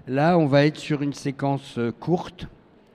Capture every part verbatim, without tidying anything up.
Là, on va être sur une séquence courte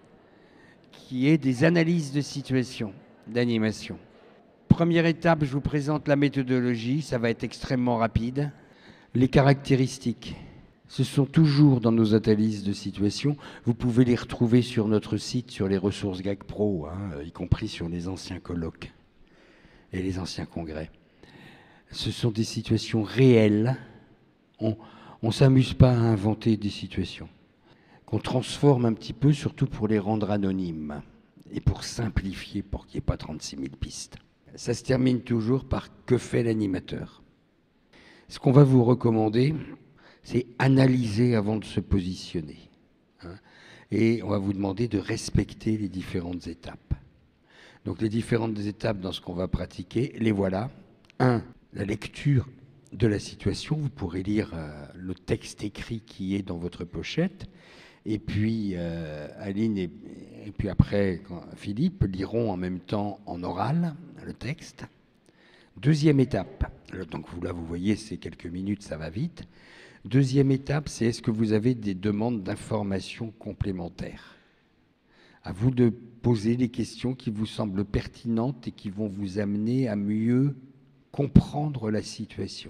qui est des analyses de situation, d'animation. Première étape, je vous présente la méthodologie, ça va être extrêmement rapide. Les caractéristiques, ce sont toujours dans nos analyses de situation. Vous pouvez les retrouver sur notre site, sur les ressources G A C Pro, hein, y compris sur les anciens colloques et les anciens congrès. Ce sont des situations réelles. On ne s'amuse pas à inventer des situations qu'on transforme un petit peu, surtout pour les rendre anonymes et pour simplifier, pour qu'il n'y ait pas trente-six mille pistes. Ça se termine toujours par « Que fait l'animateur ?» Ce qu'on va vous recommander, c'est analyser avant de se positionner. Hein, et on va vous demander de respecter les différentes étapes. Donc les différentes étapes dans ce qu'on va pratiquer, les voilà. Un, la lecture de la situation. Vous pourrez lire euh, le texte écrit qui est dans votre pochette. Et puis euh, Aline et, et puis après Philippe liront en même temps en oral le texte. Deuxième étape, donc vous, là vous voyez c'est quelques minutes, ça va vite. Deuxième étape, c'est est-ce que vous avez des demandes d'informations complémentaires? À vous de poser les questions qui vous semblent pertinentes et qui vont vous amener à mieux comprendre la situation.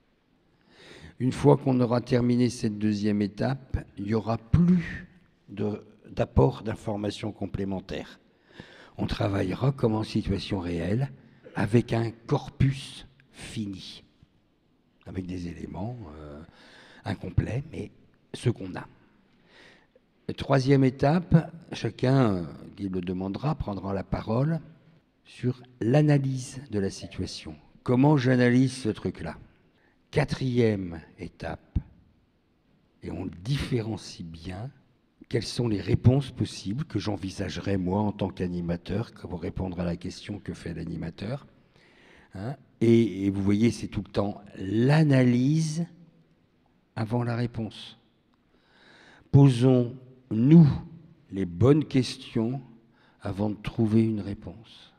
Une fois qu'on aura terminé cette deuxième étape, il n'y aura plus d'apport d'informations complémentaires. On travaillera comme en situation réelle, avec un corpus fini, avec des éléments euh, incomplets, mais ce qu'on a. Troisième étape, chacun qui le demandera prendra la parole sur l'analyse de la situation. Comment j'analyse ce truc-là? Quatrième étape, et on le différencie bien, quelles sont les réponses possibles que j'envisagerais moi en tant qu'animateur pour répondre à la question que fait l'animateur. Hein, et, et vous voyez, c'est tout le temps l'analyse avant la réponse. Posons-nous les bonnes questions avant de trouver une réponse.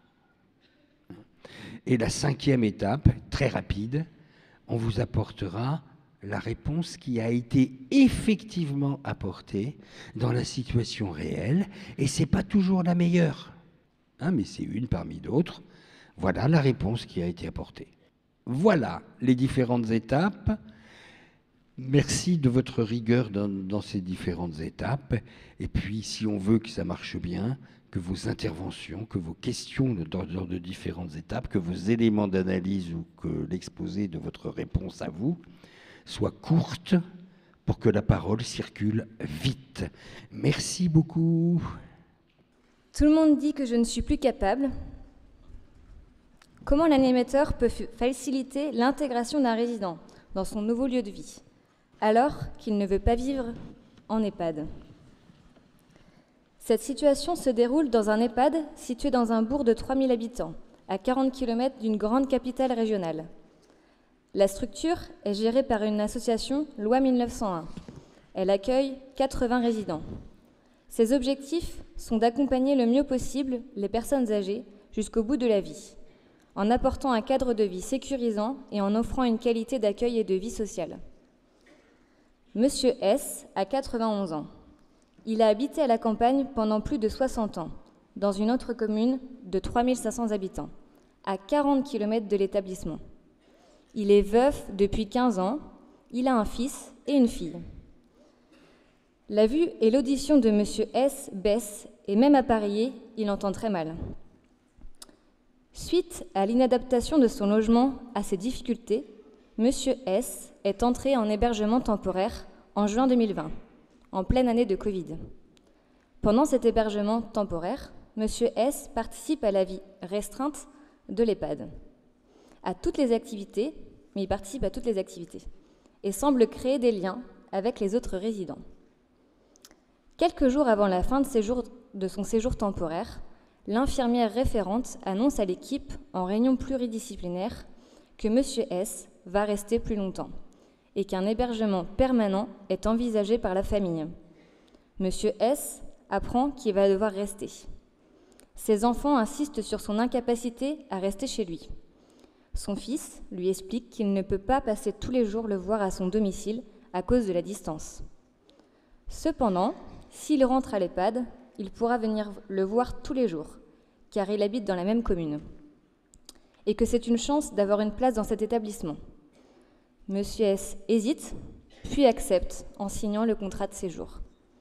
Et la cinquième étape, très rapide, on vous apportera la réponse qui a été effectivement apportée dans la situation réelle, et ce n'est pas toujours la meilleure, hein, mais c'est une parmi d'autres. Voilà la réponse qui a été apportée. Voilà les différentes étapes. Merci de votre rigueur dans, dans ces différentes étapes. Et puis, si on veut que ça marche bien, que vos interventions, que vos questions dans, dans de différentes étapes, que vos éléments d'analyse ou que l'exposé de votre réponse à vous soit courte pour que la parole circule vite. Merci beaucoup. Tout le monde dit que je ne suis plus capable. Comment l'animateur peut faciliter l'intégration d'un résident dans son nouveau lieu de vie, alors qu'il ne veut pas vivre en EHPAD? Cette situation se déroule dans un EHPAD situé dans un bourg de trois mille habitants, à quarante kilomètres d'une grande capitale régionale. La structure est gérée par une association Loi mille neuf cent un. Elle accueille quatre-vingts résidents. Ses objectifs sont d'accompagner le mieux possible les personnes âgées jusqu'au bout de la vie, en apportant un cadre de vie sécurisant et en offrant une qualité d'accueil et de vie sociale. Monsieur S a quatre-vingt-onze ans. Il a habité à la campagne pendant plus de soixante ans, dans une autre commune de trois mille cinq cents habitants, à quarante kilomètres de l'établissement. Il est veuf depuis quinze ans, il a un fils et une fille. La vue et l'audition de Monsieur S baissent et même appareillé, il entend très mal. Suite à l'inadaptation de son logement à ces difficultés, Monsieur S est entré en hébergement temporaire en juin deux mille vingt, en pleine année de Covid. Pendant cet hébergement temporaire, Monsieur S participe à la vie restreinte de l'EHPAD, à toutes les activités, mais il participe à toutes les activités, et semble créer des liens avec les autres résidents. Quelques jours avant la fin de, séjour, de son séjour temporaire, l'infirmière référente annonce à l'équipe en réunion pluridisciplinaire que Monsieur S va rester plus longtemps et qu'un hébergement permanent est envisagé par la famille. Monsieur S apprend qu'il va devoir rester. Ses enfants insistent sur son incapacité à rester chez lui. Son fils lui explique qu'il ne peut pas passer tous les jours le voir à son domicile à cause de la distance. Cependant, s'il rentre à l'EHPAD, il pourra venir le voir tous les jours, car il habite dans la même commune, et que c'est une chance d'avoir une place dans cet établissement. Monsieur S hésite, puis accepte en signant le contrat de séjour.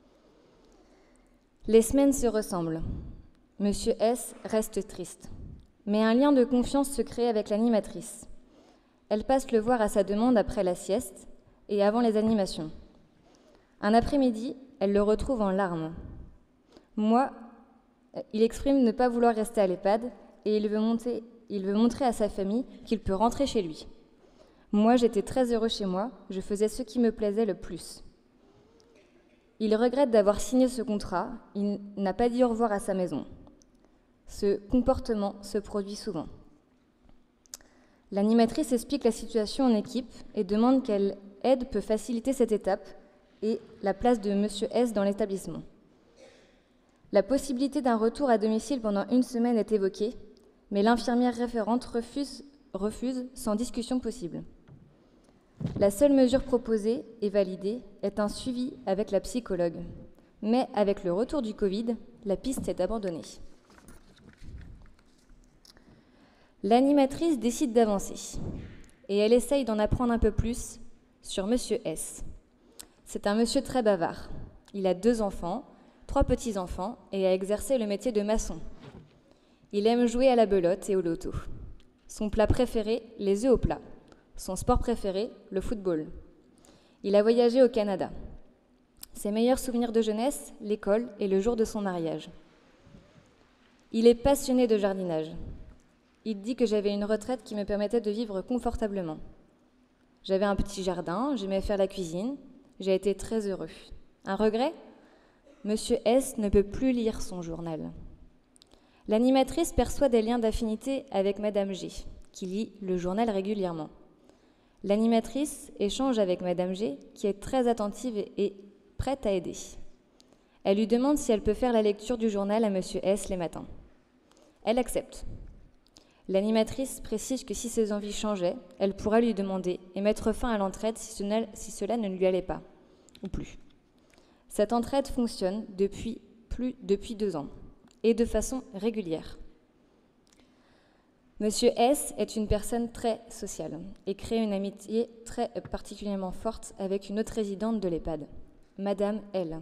Les semaines se ressemblent. Monsieur S reste triste, mais un lien de confiance se crée avec l'animatrice. Elle passe le voir à sa demande après la sieste et avant les animations. Un après-midi, elle le retrouve en larmes. Moi, il exprime ne pas vouloir rester à l'EHPAD et il veut, monter, il veut montrer à sa famille qu'il peut rentrer chez lui. Moi, j'étais très heureux chez moi, je faisais ce qui me plaisait le plus. Il regrette d'avoir signé ce contrat, il n'a pas dit au revoir à sa maison. Ce comportement se produit souvent. L'animatrice explique la situation en équipe et demande quelle aide peut faciliter cette étape et la place de Monsieur S dans l'établissement. La possibilité d'un retour à domicile pendant une semaine est évoquée, mais l'infirmière référente refuse, refuse sans discussion possible. La seule mesure proposée et validée est un suivi avec la psychologue. Mais avec le retour du Covid, la piste est abandonnée. L'animatrice décide d'avancer et elle essaye d'en apprendre un peu plus sur Monsieur S. C'est un monsieur très bavard. Il a deux enfants, trois petits-enfants et a exercé le métier de maçon. Il aime jouer à la belote et au loto. Son plat préféré, les œufs au plat. Son sport préféré, le football. Il a voyagé au Canada. Ses meilleurs souvenirs de jeunesse, l'école et le jour de son mariage. Il est passionné de jardinage. Il dit que j'avais une retraite qui me permettait de vivre confortablement. J'avais un petit jardin, j'aimais faire la cuisine, j'ai été très heureux. Un regret ? Monsieur S ne peut plus lire son journal. L'animatrice perçoit des liens d'affinité avec Madame G, qui lit le journal régulièrement. L'animatrice échange avec Madame G, qui est très attentive et prête à aider. Elle lui demande si elle peut faire la lecture du journal à Monsieur S les matins. Elle accepte. L'animatrice précise que si ses envies changeaient, elle pourra lui demander et mettre fin à l'entraide si cela, si cela ne lui allait pas, ou plus. Cette entraide fonctionne depuis, plus, depuis deux ans, et de façon régulière. Monsieur S est une personne très sociale et crée une amitié très particulièrement forte avec une autre résidente de l'EHPAD, Madame L.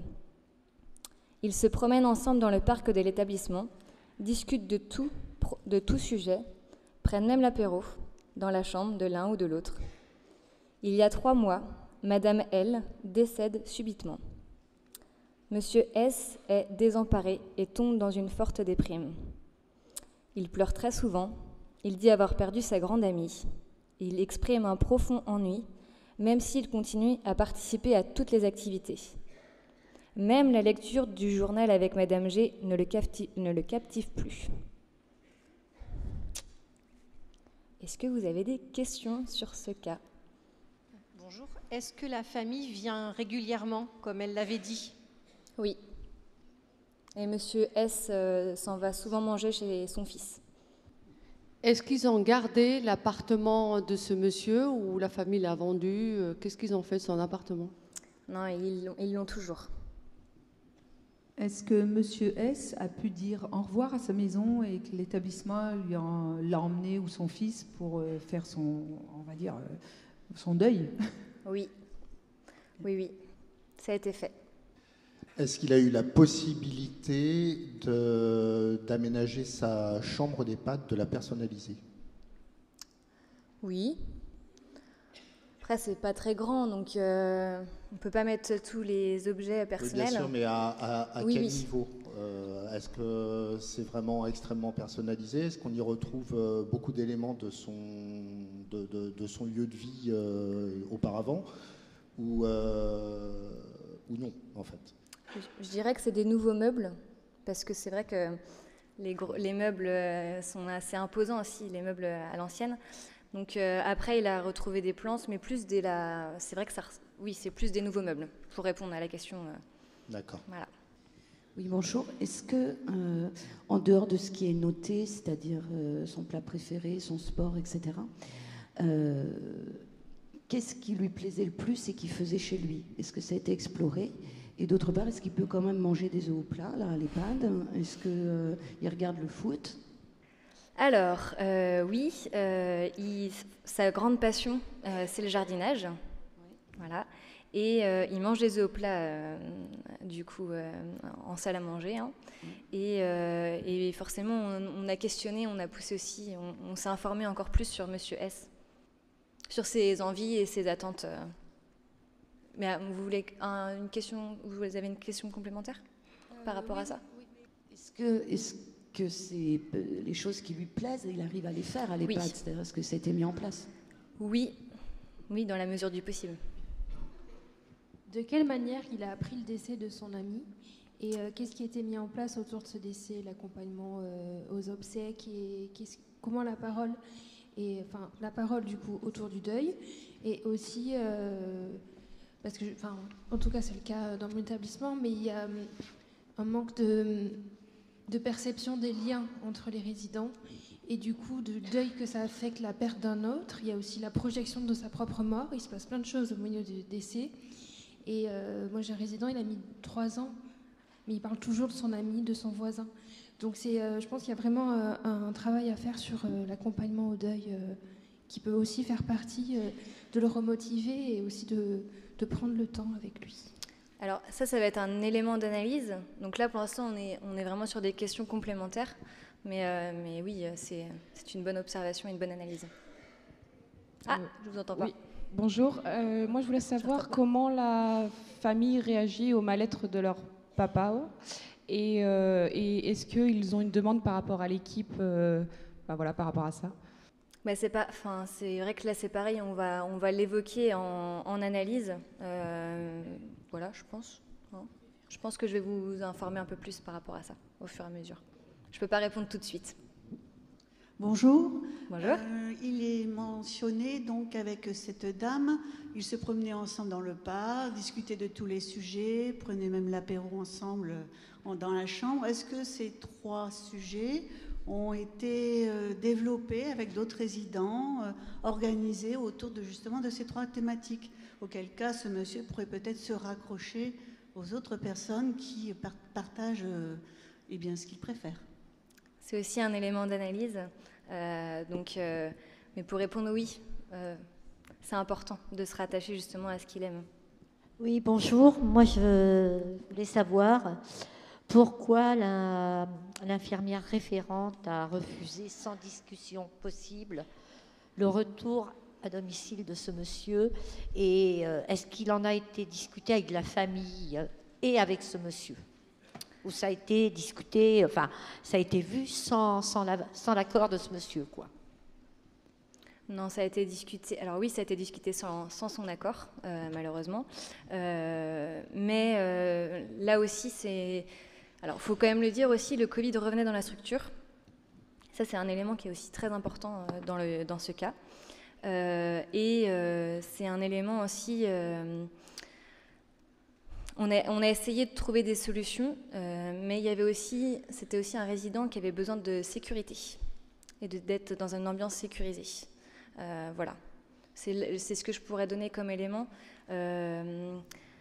Ils se promènent ensemble dans le parc de l'établissement, discutent de tout, de tout sujet, prennent même l'apéro dans la chambre de l'un ou de l'autre. Il y a trois mois, Madame L décède subitement. Monsieur S est désemparé et tombe dans une forte déprime. Il pleure très souvent. Il dit avoir perdu sa grande amie. Il exprime un profond ennui, même s'il continue à participer à toutes les activités. Même la lecture du journal avec Madame G ne le captive, ne le captive plus. Est-ce que vous avez des questions sur ce cas ? Bonjour. Est-ce que la famille vient régulièrement, comme elle l'avait dit ? Oui. Et Monsieur S euh, s'en va souvent manger chez son fils. Est-ce qu'ils ont gardé l'appartement de ce monsieur ou la famille l'a vendu ? Qu'est-ce qu'ils ont fait de son appartement ? Non, ils l'ont, ils l'ont toujours. Est-ce que Monsieur S a pu dire au revoir à sa maison et que l'établissement lui en, l'a emmené ou son fils pour faire son, on va dire, son deuil ? Oui, oui, oui, ça a été fait. Est-ce qu'il a eu la possibilité de, d'aménager sa chambre d'EHPAD, de la personnaliser ? Oui. Après, c'est pas très grand, donc euh, on peut pas mettre tous les objets personnels. Oui, bien sûr, mais à, à, à oui, quel oui. niveau ? euh, Est-ce que c'est vraiment extrêmement personnalisé ? Est-ce qu'on y retrouve euh, beaucoup d'éléments de son, de, de, de son lieu de vie euh, auparavant ou, euh, ou non, en fait ? Je dirais que c'est des nouveaux meubles, parce que c'est vrai que les, gros, les meubles sont assez imposants aussi, les meubles à l'ancienne. Donc euh, après, il a retrouvé des planches, mais plus des... La... C'est vrai que ça, oui, c'est plus des nouveaux meubles, pour répondre à la question. Euh, D'accord. Voilà. Oui, bonjour. Est-ce que, euh, en dehors de ce qui est noté, c'est-à-dire euh, son plat préféré, son sport, et cetera, euh, qu'est-ce qui lui plaisait le plus et qu'il faisait chez lui? Est-ce que ça a été exploré? Et d'autre part, est-ce qu'il peut quand même manger des œufs au plat, là, à l'EHPAD? Est-ce qu'il euh, regarde le foot? Alors, euh, oui, euh, il, sa grande passion, euh, c'est le jardinage. Oui. Voilà. Et euh, il mange des œufs au plat, euh, du coup, euh, en salle à manger. Hein. Mmh. Et, euh, et forcément, on, on a questionné, on a poussé aussi, on, on s'est informé encore plus sur Monsieur S, sur ses envies et ses attentes. Mais vous voulez un, une question, vous avez une question complémentaire euh, par rapport oui, à ça? Oui. Est-ce que, est-ce que c'est les choses qui lui plaisent, il arrive à les faire à l'EHPAD? Oui. C'est-à-dire, est-ce que ça a été mis en place? Oui, oui, dans la mesure du possible. De quelle manière il a appris le décès de son ami et euh, qu'est-ce qui a été mis en place autour de ce décès, l'accompagnement euh, aux obsèques et comment la parole et enfin la parole du coup autour du deuil et aussi euh, parce que enfin en tout cas c'est le cas dans mon établissement, mais il y a un manque de, de perception des liens entre les résidents et du coup du deuil que ça affecte la perte d'un autre. Il y a aussi la projection de sa propre mort. Il se passe plein de choses au milieu du décès. Et euh, moi, j'ai un résident, il a mis trois ans, mais il parle toujours de son ami, de son voisin. Donc, c'est, euh, je pense qu'il y a vraiment euh, un travail à faire sur euh, l'accompagnement au deuil, euh, qui peut aussi faire partie euh, de le remotiver et aussi de, de prendre le temps avec lui. Alors, ça, ça va être un élément d'analyse. Donc là, pour l'instant, on est, on est vraiment sur des questions complémentaires. Mais, euh, mais oui, c'est, c'est une bonne observation et une bonne analyse. Ah, euh, je vous entends pas. Oui. Bonjour, euh, moi je voulais savoir comment la famille réagit au mal-être de leur papa et, euh, et est-ce qu'ils ont une demande par rapport à l'équipe, euh, bah voilà, par rapport à ça. Bah c'est, pas, c'est vrai que là c'est pareil, on va, on va l'évoquer en, en analyse, euh, voilà je pense. Hein. Je pense que je vais vous informer un peu plus par rapport à ça au fur et à mesure. Je ne peux pas répondre tout de suite. Bonjour. Bonjour. Euh, il est mentionné donc avec cette dame, ils se promenaient ensemble dans le parc, discutaient de tous les sujets, prenaient même l'apéro ensemble dans la chambre. Est-ce que ces trois sujets ont été euh, développés avec d'autres résidents, euh, organisés autour de justement de ces trois thématiques? Auquel cas, ce monsieur pourrait peut-être se raccrocher aux autres personnes qui par- partagent euh, eh bien, ce qu'il préfère. C'est aussi un élément d'analyse. Euh, donc, euh, mais pour répondre oui, euh, c'est important de se rattacher justement à ce qu'il aime. Oui, bonjour. Moi, je voulais savoir pourquoi la, l'infirmière référente a refusé sans discussion possible le retour à domicile de ce monsieur et euh, est-ce qu'il en a été discuté avec la famille et avec ce monsieur? Où ça a été discuté, enfin, ça a été vu sans, sans, la, sans l'accord de ce monsieur, quoi. Non, ça a été discuté. Alors oui, ça a été discuté sans, sans son accord, euh, malheureusement. Euh, mais euh, là aussi, c'est. Alors, il faut quand même le dire aussi, le Covid revenait dans la structure. Ça, c'est un élément qui est aussi très important euh, dans, le, dans ce cas. Euh, et euh, c'est un élément aussi. Euh, On a, on a essayé de trouver des solutions, euh, mais il y avait aussi, c'était aussi un résident qui avait besoin de sécurité et de, d'être dans une ambiance sécurisée. Euh, voilà, c'est, c'est ce que je pourrais donner comme élément. Euh,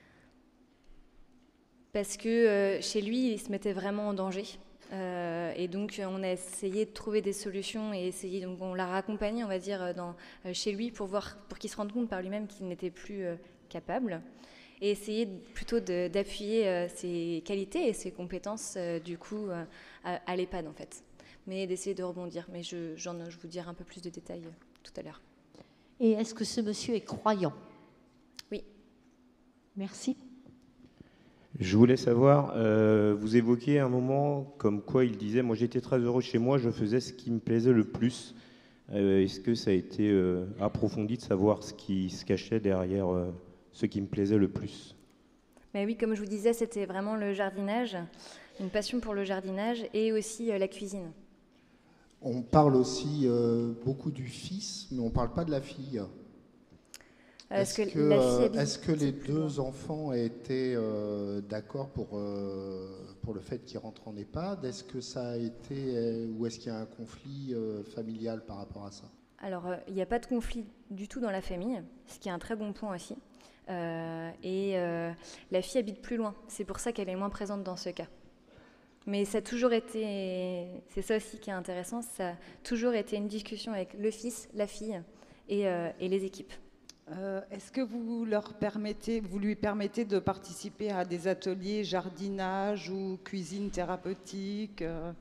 parce que euh, chez lui, il se mettait vraiment en danger. Euh, et donc, on a essayé de trouver des solutions et essayé, donc on l'a raccompagné, on va dire, dans, euh, chez lui pour, voir, pour qu'il se rende compte par lui-même qu'il n'était plus euh, capable. Et essayer plutôt de, d'appuyer euh, ses qualités et ses compétences, euh, du coup, euh, à, à l'EHPAD, en fait. Mais d'essayer de rebondir. Mais je, j'en, je vous dirai un peu plus de détails euh, tout à l'heure. Et est-ce que ce monsieur est croyant? Oui. Merci. Je voulais savoir, euh, vous évoquiez un moment comme quoi il disait « Moi, j'étais très heureux chez moi, je faisais ce qui me plaisait le plus euh, ». Est-ce que ça a été euh, approfondi de savoir ce qui se cachait derrière euh, ce qui me plaisait le plus? Mais oui, comme je vous disais, c'était vraiment le jardinage, une passion pour le jardinage et aussi euh, la cuisine. On parle aussi euh, beaucoup du fils, mais on ne parle pas de la fille. Est-ce, est-ce, que, que, la fille habite... est-ce que les deux enfants étaient euh, d'accord pour, euh, pour le fait qu'ils rentrent en EHPAD? Est-ce que ça a été, ou est-ce qu'il y a un conflit euh, familial par rapport à ça? Alors, euh, il n'y a pas de conflit du tout dans la famille, ce qui est un très bon point aussi. Euh, et euh, la fille habite plus loin, c'est pour ça qu'elle est moins présente dans ce cas. Mais ça a toujours été, c'est ça aussi qui est intéressant, ça a toujours été une discussion avec le fils, la fille et, euh, et les équipes. Euh, Est-ce que vous, leur permettez, vous lui permettez de participer à des ateliers jardinage ou cuisine thérapeutique euh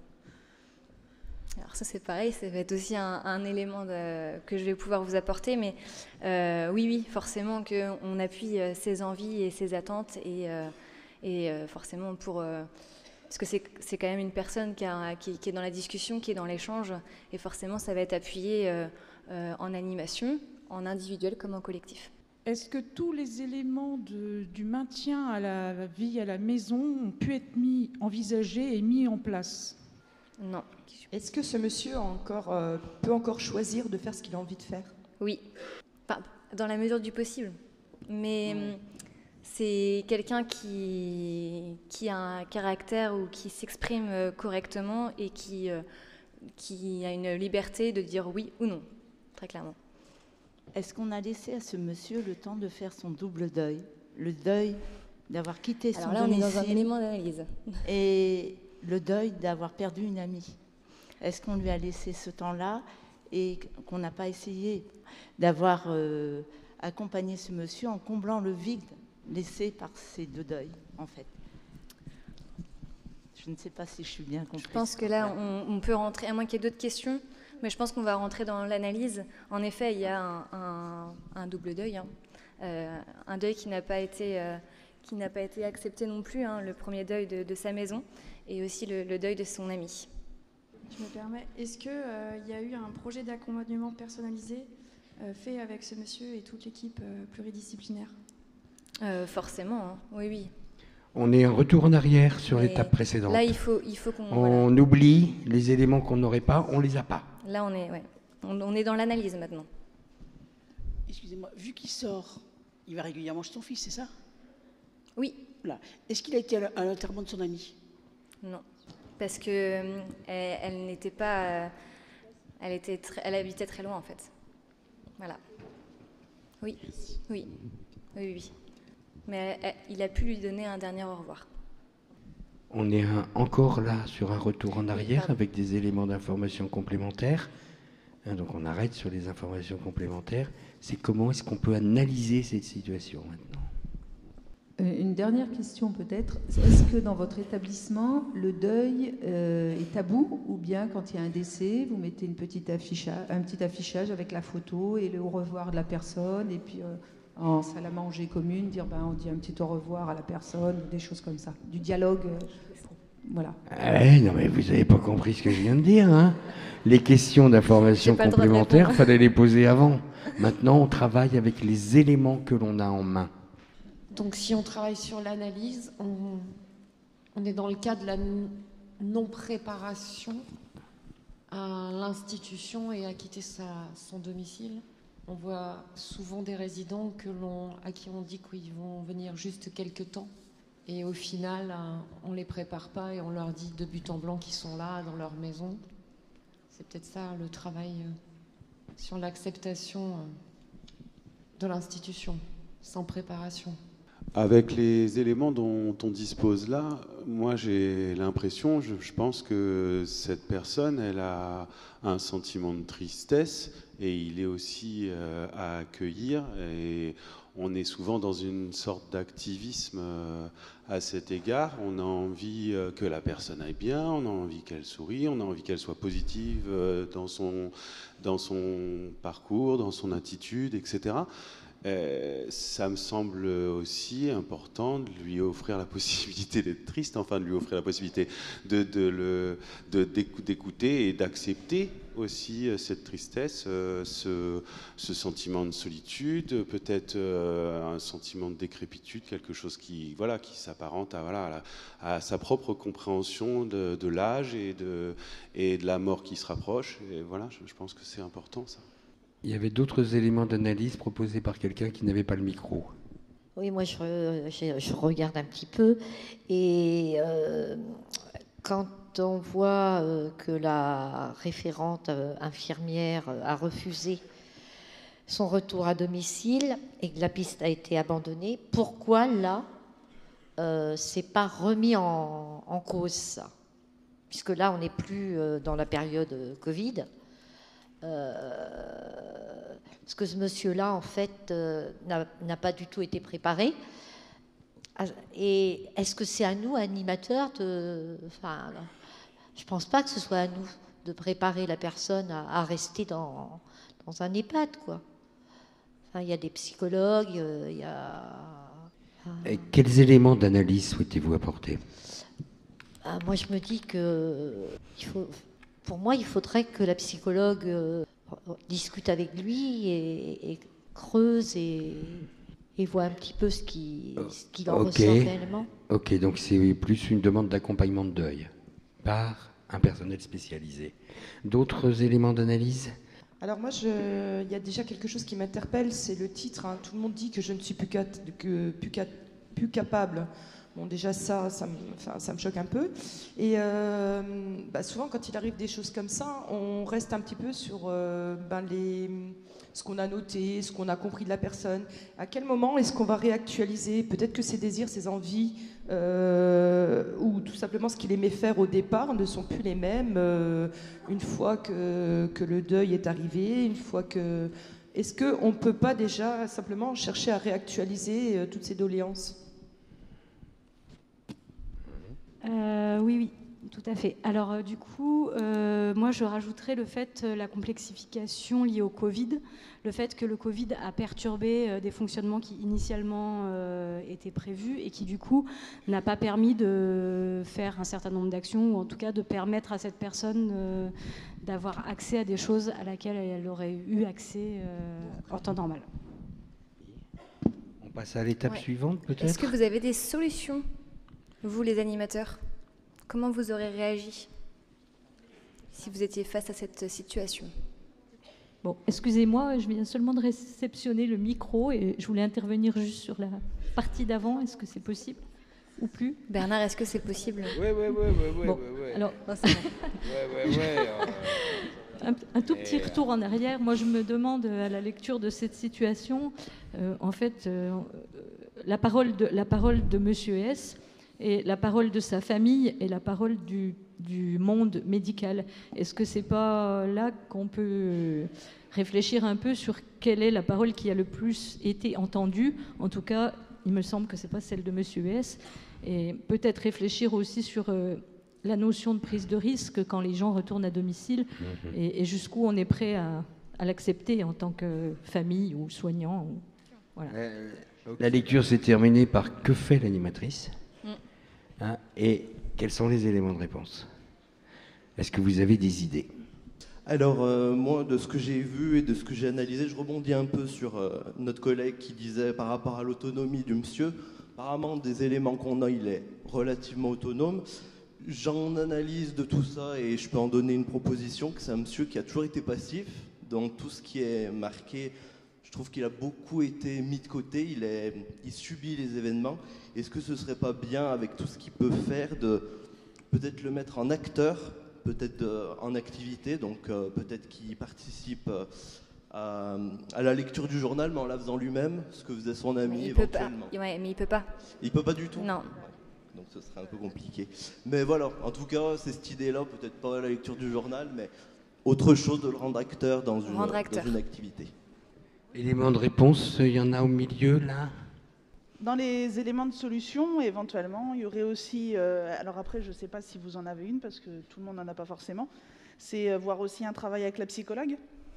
Alors ça c'est pareil, ça va être aussi un, un élément de, que je vais pouvoir vous apporter, mais euh, oui, oui, forcément qu'on appuie ses envies et ses attentes, et, euh, et euh, forcément pour... Euh, parce que c'est, c'est quand même une personne qui, a, qui, qui est dans la discussion, qui est dans l'échange, et forcément ça va être appuyé euh, euh, en animation, en individuel comme en collectif. Est-ce que tous les éléments de, du maintien à la vie à la maison ont pu être mis, envisagés et mis en place? Non. Est-ce que ce monsieur a encore, euh, peut encore choisir de faire ce qu'il a envie de faire? Oui, enfin, dans la mesure du possible. Mais ouais. C'est quelqu'un qui, qui a un caractère ou qui s'exprime correctement et qui, euh, qui a une liberté de dire oui ou non, très clairement. Est-ce qu'on a laissé à ce monsieur le temps de faire son double deuil? Le deuil d'avoir quitté son domicile. Alors là, on est dans un élément d'analyse. Et le deuil d'avoir perdu une amie. Est-ce qu'on lui a laissé ce temps-là et qu'on n'a pas essayé d'avoir euh, accompagné ce monsieur en comblant le vide laissé par ces deux deuils, en fait? Je ne sais pas si je suis bien comprise. Je pense que là, on, on peut rentrer, à moins qu'il y ait d'autres questions, mais je pense qu'on va rentrer dans l'analyse. En effet, il y a un, un, un double deuil, hein. euh, un deuil qui n'a pas été, euh, qui n'a pas été accepté non plus, hein, le premier deuil de, de sa maison, et aussi le, le deuil de son ami. Je me permets, est-ce qu'il euh, y a eu un projet d'accompagnement personnalisé euh, fait avec ce monsieur et toute l'équipe euh, pluridisciplinaire? euh, Forcément, hein. Oui, oui. On est en retour en arrière sur Mais l'étape précédente. Là, il faut, il faut qu'on... On voilà. oublie les éléments qu'on n'aurait pas, on les a pas. Là, on est, ouais. on, on est dans l'analyse maintenant. Excusez-moi, vu qu'il sort, il va régulièrement chez son fils, c'est ça? Oui. Là. Est-ce qu'il a été à l'enterrement de son ami? Non, parce que euh, elle, elle n'était pas, euh, elle était, très, elle habitait très loin en fait. Voilà. Oui, oui, oui, oui. Mais elle, il a pu lui donner un dernier au revoir. On est un, encore là sur un retour en arrière oui, avec des éléments d'information complémentaires. Hein, donc on arrête sur les informations complémentaires. C'est comment est-ce qu'on peut analyser cette situation maintenant? Une dernière question peut-être. Est-ce que dans votre établissement, le deuil euh, est tabou, ou bien quand il y a un décès, vous mettez une petite affichage, un petit affichage avec la photo et le au revoir de la personne, et puis euh, en salle à manger commune, dire ben, on dit un petit au revoir à la personne, des choses comme ça, du dialogue, euh, voilà. Ah ouais, non mais vous n'avez pas compris ce que je viens de dire, hein. Les questions d'information complémentaires, il fallait les poser avant. Maintenant, on travaille avec les éléments que l'on a en main. Donc si on travaille sur l'analyse, on, on est dans le cas de la non-préparation à l'institution et à quitter sa, son domicile. On voit souvent des résidents que l'on, à qui on dit qu'ils vont venir juste quelques temps. Et au final, on ne les prépare pas et on leur dit de but en blanc qu'ils sont là, dans leur maison. C'est peut-être ça le travail sur l'acceptation de l'institution, sans préparation. Avec les éléments dont on dispose là, moi j'ai l'impression, je, je pense que cette personne, elle a un sentiment de tristesse et il est aussi euh, à accueillir. Et on est souvent dans une sorte d'activisme euh, à cet égard. On a envie euh, que la personne aille bien, on a envie qu'elle sourie, on a envie qu'elle soit positive euh, dans son, dans son parcours, dans son attitude, et cetera. Euh, ça me semble aussi important de lui offrir la possibilité d'être triste, enfin de lui offrir la possibilité de, de le, de, d'écouter et d'accepter aussi cette tristesse, euh, ce, ce sentiment de solitude, peut-être euh, un sentiment de décrépitude, quelque chose qui, voilà, qui s'apparente à, voilà, à, la, à sa propre compréhension de, de l'âge et de, et de la mort qui se rapproche. Et voilà, je, je pense que c'est important ça. Il y avait d'autres éléments d'analyse proposés par quelqu'un qui n'avait pas le micro. Oui, moi je, je, je regarde un petit peu. Et euh, quand on voit euh, que la référente euh, infirmière euh, a refusé son retour à domicile et que la piste a été abandonnée, pourquoi là, euh, c'est pas remis en, en cause ça? Puisque là, on n'est plus euh, dans la période euh, Covid. Euh, parce que ce monsieur-là, en fait, euh, n'a, n'a pas du tout été préparé. Et est-ce que c'est à nous, animateurs, de... Enfin, je ne pense pas que ce soit à nous de préparer la personne à, à rester dans, dans un EHPAD, quoi. Enfin, il y a des psychologues, il y a... Et quels éléments d'analyse souhaitez-vous apporter? Ah, moi, je me dis que, il faut, pour moi, il faudrait que la psychologue euh, discute avec lui et, et creuse et, et voit un petit peu ce qui, ce qu'il en Ok. ressort réellement. Ok, donc c'est plus une demande d'accompagnement de deuil par un personnel spécialisé. D'autres éléments d'analyse? Alors moi, je... il y a déjà quelque chose qui m'interpelle, c'est le titre. Hein. Tout le monde dit que je ne suis plus, cat... que... plus, cat... plus capable. Bon, déjà ça, ça me, enfin, ça me choque un peu. Et euh, bah, souvent, quand il arrive des choses comme ça, on reste un petit peu sur euh, ben, les... ce qu'on a noté, ce qu'on a compris de la personne. À quel moment est-ce qu'on va réactualiser? Peut-être que ses désirs, ses envies, euh, ou tout simplement ce qu'il aimait faire au départ ne sont plus les mêmes euh, une fois que, que le deuil est arrivé, une fois que... Est-ce qu'on ne peut pas déjà simplement chercher à réactualiser euh, toutes ces doléances? Euh, oui, oui, tout à fait. Alors, euh, du coup, euh, moi, je rajouterais le fait, euh, la complexification liée au Covid, le fait que le Covid a perturbé euh, des fonctionnements qui initialement euh, étaient prévus et qui, du coup, n'a pas permis de faire un certain nombre d'actions, ou en tout cas de permettre à cette personne euh, d'avoir accès à des choses à laquelle elle aurait eu accès euh, en temps normal. On passe à l'étape Ouais. suivante, peut-être? Est-ce que vous avez des solutions, vous les animateurs? Comment vous aurez réagi si vous étiez face à cette situation? Bon, excusez-moi, je viens seulement de réceptionner le micro et je voulais intervenir juste sur la partie d'avant. Est-ce que c'est possible ou plus? Bernard, est-ce que c'est possible? Oui, oui, oui, oui, oui. Bon, oui, oui. alors, non, c'est bon. Ouais, ouais, ouais. euh, un, un tout petit Et, retour en arrière. Moi, je me demande, à la lecture de cette situation, euh, en fait, euh, la parole de, la parole de Monsieur S et la parole de sa famille et la parole du, du monde médical. Est-ce que c'est pas là qu'on peut réfléchir un peu sur quelle est la parole qui a le plus été entendue? En tout cas, il me semble que c'est pas celle de Monsieur S. Et peut-être réfléchir aussi sur euh, la notion de prise de risque quand les gens retournent à domicile mmh. et, et jusqu'où on est prêt à, à l'accepter en tant que famille ou soignant. Ou, voilà. Euh, la lecture s'est terminée par que fait l'animatrice? mmh. hein, Et quels sont les éléments de réponse? Est-ce que vous avez des idées? Alors, euh, moi, de ce que j'ai vu et de ce que j'ai analysé, je rebondis un peu sur euh, notre collègue qui disait par rapport à l'autonomie du monsieur. Apparemment, des éléments qu'on a, il est relativement autonome. J'en analyse de tout ça et je peux en donner une proposition, que c'est un monsieur qui a toujours été passif. Dans tout ce qui est marqué, je trouve qu'il a beaucoup été mis de côté, il, est, il subit les événements. Est-ce que ce ne serait pas bien, avec tout ce qu'il peut faire, de peut-être le mettre en acteur, peut-être euh, en activité, donc euh, peut-être qu'il participe euh, à, à la lecture du journal, mais en la faisant lui-même, ce que faisait son ami il peut éventuellement. pas. Ouais, mais il peut pas. Il peut pas du tout? Non. Donc ce serait un peu compliqué. Mais voilà, en tout cas, c'est cette idée-là, peut-être pas la lecture du journal, mais autre chose, de le rendre acteur dans une, Rendre acteur. dans une activité. Éléments de réponse, il y en a au milieu, là? Dans les éléments de solution, éventuellement, il y aurait aussi, euh, alors après, je ne sais pas si vous en avez une, parce que tout le monde n'en a pas forcément, c'est euh, voir aussi un travail avec la psychologue,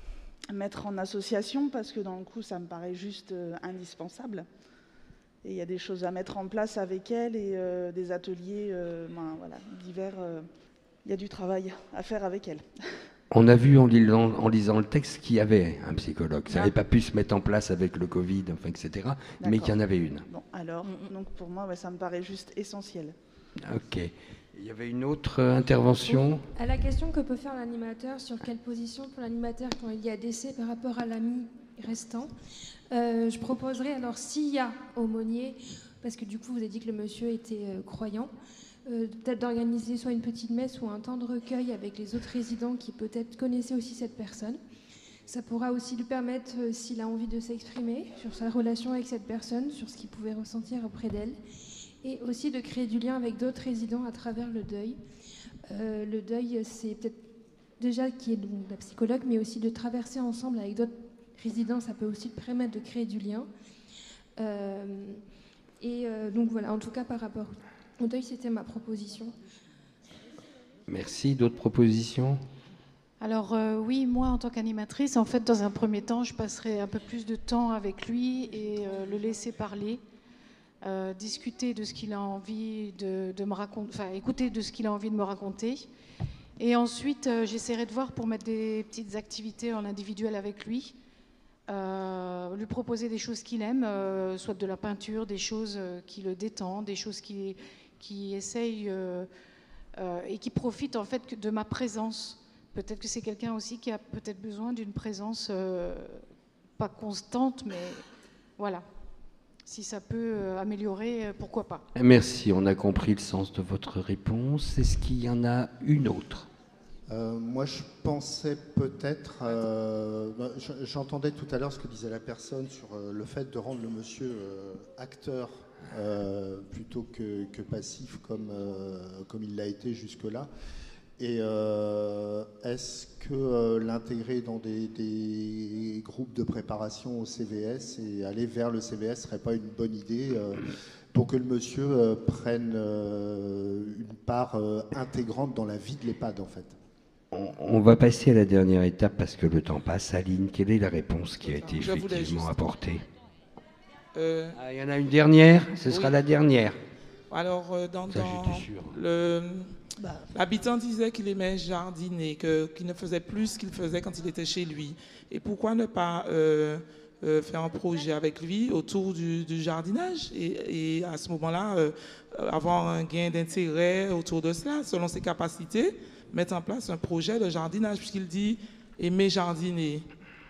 mettre en association, parce que dans le coup, ça me paraît juste euh, indispensable. Et il y a des choses à mettre en place avec elle, et euh, des ateliers euh, ben, voilà, divers. Euh, il y a du travail à faire avec elle. On a vu en lisant, en lisant le texte qu'il y avait un psychologue. Ça n'avait pas pu se mettre en place avec le Covid, enfin, et cetera, mais qu'il y en avait une. Bon, alors, donc pour moi, ouais, ça me paraît juste essentiel. Ok. Il y avait une autre euh, intervention. À la question que peut faire l'animateur, sur quelle position pour l'animateur quand il y a décès par rapport à l'ami restant, euh, je proposerais, alors s'il y a aumônier, parce que du coup, vous avez dit que le monsieur était euh, croyant. Euh, peut-être d'organiser soit une petite messe ou un temps de recueil avec les autres résidents qui peut-être connaissaient aussi cette personne. Ça pourra aussi lui permettre, euh, s'il a envie de s'exprimer sur sa relation avec cette personne, sur ce qu'il pouvait ressentir auprès d'elle, et aussi de créer du lien avec d'autres résidents à travers le deuil. Euh, le deuil, c'est peut-être déjà qui est donc la psychologue, mais aussi de traverser ensemble avec d'autres résidents, ça peut aussi permettre de créer du lien. Euh, et euh, donc voilà, en tout cas par rapport au deuil, c'était ma proposition. Merci. D'autres propositions ? Alors euh, oui, moi en tant qu'animatrice, en fait, dans un premier temps, je passerai un peu plus de temps avec lui et euh, le laisser parler, euh, discuter de ce qu'il a envie de, de me raconter, enfin écouter de ce qu'il a envie de me raconter. Et ensuite, euh, j'essaierai de voir pour mettre des petites activités en individuel avec lui, euh, lui proposer des choses qu'il aime, euh, soit de la peinture, des choses euh, qui le détendent, des choses qui, qui essayent euh, euh, et qui profitent en fait de ma présence. Peut-être que c'est quelqu'un aussi qui a peut-être besoin d'une présence euh, pas constante, mais voilà. Si ça peut euh, améliorer, euh, pourquoi pas. Merci, on a compris le sens de votre réponse. Est-ce qu'il y en a une autre ? Euh, moi, je pensais peut-être... Euh, bah, j'entendais tout à l'heure ce que disait la personne sur euh, le fait de rendre le monsieur euh, acteur euh, plutôt que, que passif comme, euh, comme il l'a été jusque-là. Et euh, est-ce que euh, l'intégrer dans des, des groupes de préparation au C V S et aller vers le C V S ne serait pas une bonne idée euh, pour que le monsieur euh, prenne euh, une part euh, intégrante dans la vie de l'EHPAD en fait? on, on va passer à la dernière étape parce que le temps passe. Aline, quelle est la réponse qui a été Je voulais effectivement juste- apportée? Euh, Ah, il y en a une dernière, ce oui. sera la dernière. Alors, euh, dans, Ça, dans j'étais sûr. le, l'habitant disait qu'il aimait jardiner, que, qu'il ne faisait plus ce qu'il faisait quand il était chez lui. Et pourquoi ne pas euh, euh, faire un projet avec lui autour du, du jardinage et, et à ce moment-là, euh, avoir un gain d'intérêt autour de cela, selon ses capacités, mettre en place un projet de jardinage, puisqu'il dit aimer jardiner.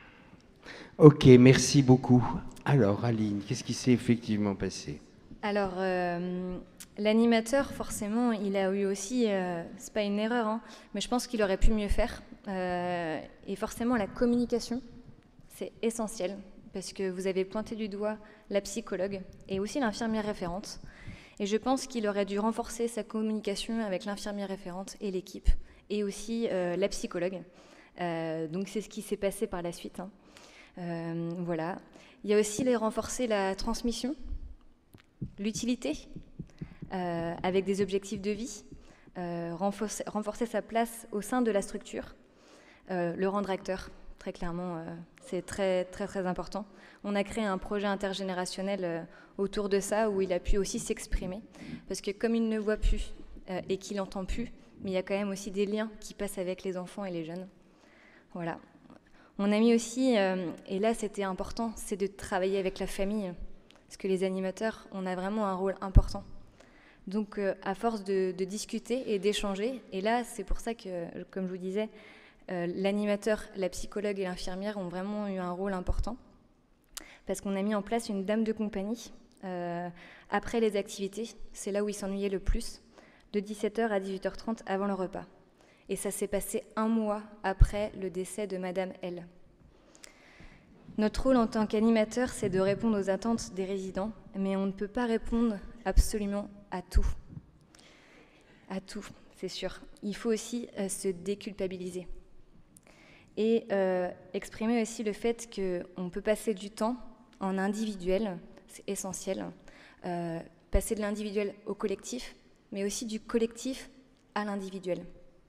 Ok, merci beaucoup. Alors, Aline, qu'est-ce qui s'est effectivement passé? Alors, euh, l'animateur, forcément, il a eu aussi, euh, c'est pas une erreur, hein, mais je pense qu'il aurait pu mieux faire. Euh, et forcément, la communication, c'est essentiel, parce que vous avez pointé du doigt la psychologue et aussi l'infirmière référente. Et je pense qu'il aurait dû renforcer sa communication avec l'infirmière référente et l'équipe, et aussi euh, la psychologue. Euh, donc, c'est ce qui s'est passé par la suite. Hein. Euh, voilà. Il y a aussi les renforcer la transmission, l'utilité, euh, avec des objectifs de vie, euh, renforcer, renforcer sa place au sein de la structure, euh, le rendre acteur, très clairement, euh, c'est très, très, très important. On a créé un projet intergénérationnel euh, autour de ça, où il a pu aussi s'exprimer, parce que comme il ne voit plus euh, et qu'il n'entend plus, mais il y a quand même aussi des liens qui passent avec les enfants et les jeunes. Voilà. On a mis aussi, euh, et là c'était important, c'est de travailler avec la famille, parce que les animateurs, on a vraiment un rôle important. Donc euh, à force de, de discuter et d'échanger, et là c'est pour ça que, comme je vous disais, euh, l'animateur, la psychologue et l'infirmière ont vraiment eu un rôle important, parce qu'on a mis en place une dame de compagnie euh, après les activités, c'est là où ils s'ennuyaient le plus, de dix-sept heures à dix-huit heures trente avant le repas. Et ça s'est passé un mois après le décès de Madame L. Notre rôle en tant qu'animateur, c'est de répondre aux attentes des résidents, mais on ne peut pas répondre absolument à tout. À tout, c'est sûr. Il faut aussi euh, se déculpabiliser. Et euh, exprimer aussi le fait qu'on peut passer du temps en individuel, c'est essentiel. Euh, passer de l'individuel au collectif, mais aussi du collectif à l'individuel.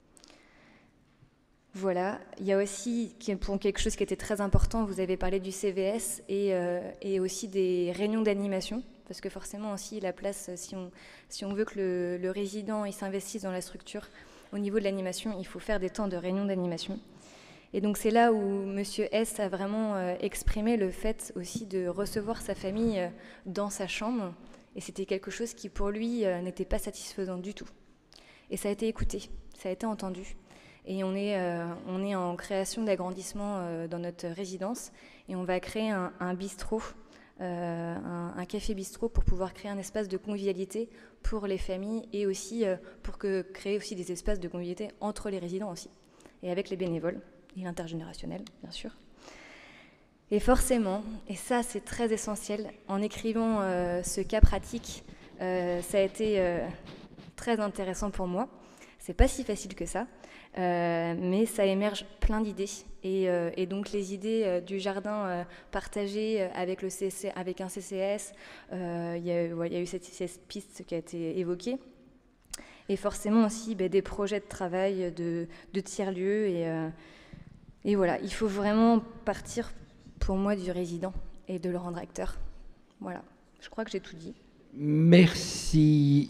Voilà, il y a aussi, pour quelque chose qui était très important, vous avez parlé du C V S et, euh, et aussi des réunions d'animation, parce que forcément aussi la place, si on, si on veut que le, le résident il s'investisse dans la structure, au niveau de l'animation, il faut faire des temps de réunions d'animation. Et donc c'est là où Monsieur S a vraiment euh, exprimé le fait aussi de recevoir sa famille euh, dans sa chambre, et c'était quelque chose qui pour lui euh, n'était pas satisfaisant du tout. Et ça a été écouté, ça a été entendu. Et on est, euh, on est en création d'agrandissement euh, dans notre résidence et on va créer un, un bistrot euh, un, un café-bistrot pour pouvoir créer un espace de convivialité pour les familles et aussi euh, pour que, créer aussi des espaces de convivialité entre les résidents aussi, et avec les bénévoles, et l'intergénérationnel, bien sûr. Et forcément, et ça c'est très essentiel, en écrivant euh, ce cas pratique, euh, ça a été euh, très intéressant pour moi. C'est pas si facile que ça, euh, mais ça émerge plein d'idées. Et, euh, et donc les idées euh, du jardin euh, partagé avec, le C C, avec un C C S, euh, il y a, ouais, il y a eu cette, cette piste qui a été évoquée. Et forcément aussi bah, des projets de travail de, de tiers-lieux. Et, euh, et voilà, il faut vraiment partir pour moi du résident et de le rendre acteur. Voilà, je crois que j'ai tout dit. Merci.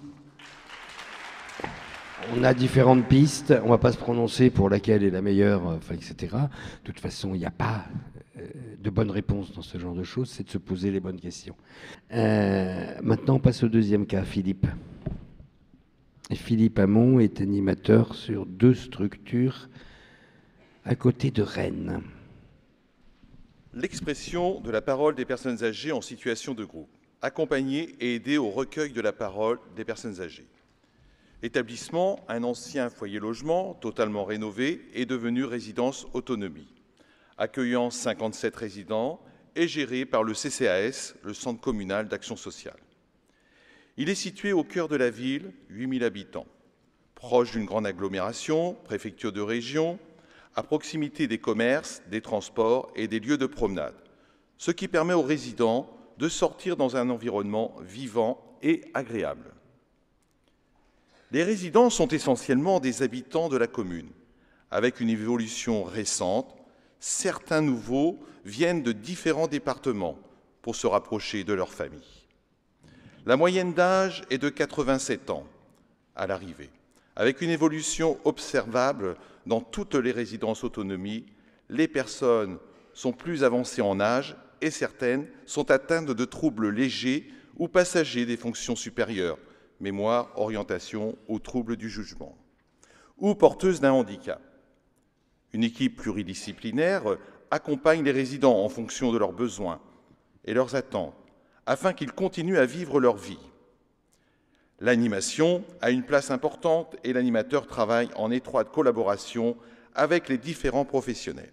On a différentes pistes, on ne va pas se prononcer pour laquelle est la meilleure, enfin, et cetera. De toute façon, il n'y a pas euh, de bonne réponse dans ce genre de choses, c'est de se poser les bonnes questions. Euh, maintenant, on passe au deuxième cas, Philippe. Et Philippe Hamon est animateur sur deux structures à côté de Rennes. L'expression de la parole des personnes âgées en situation de groupe, accompagner et aider au recueil de la parole des personnes âgées. L'établissement, un ancien foyer logement totalement rénové, est devenu résidence autonomie, accueillant cinquante-sept résidents et géré par le C C A S, le Centre communal d'action sociale. Il est situé au cœur de la ville, huit mille habitants, proche d'une grande agglomération, préfecture de région, à proximité des commerces, des transports et des lieux de promenade, ce qui permet aux résidents de sortir dans un environnement vivant et agréable. Les résidents sont essentiellement des habitants de la commune. Avec une évolution récente, certains nouveaux viennent de différents départements pour se rapprocher de leur famille. La moyenne d'âge est de quatre-vingt-sept ans à l'arrivée, avec une évolution observable dans toutes les résidences autonomie. Les personnes sont plus avancées en âge et certaines sont atteintes de troubles légers ou passagers des fonctions supérieures, mémoire, orientation ou troubles du jugement, ou porteuses d'un handicap. Une équipe pluridisciplinaire accompagne les résidents en fonction de leurs besoins et leurs attentes, afin qu'ils continuent à vivre leur vie. L'animation a une place importante et l'animateur travaille en étroite collaboration avec les différents professionnels.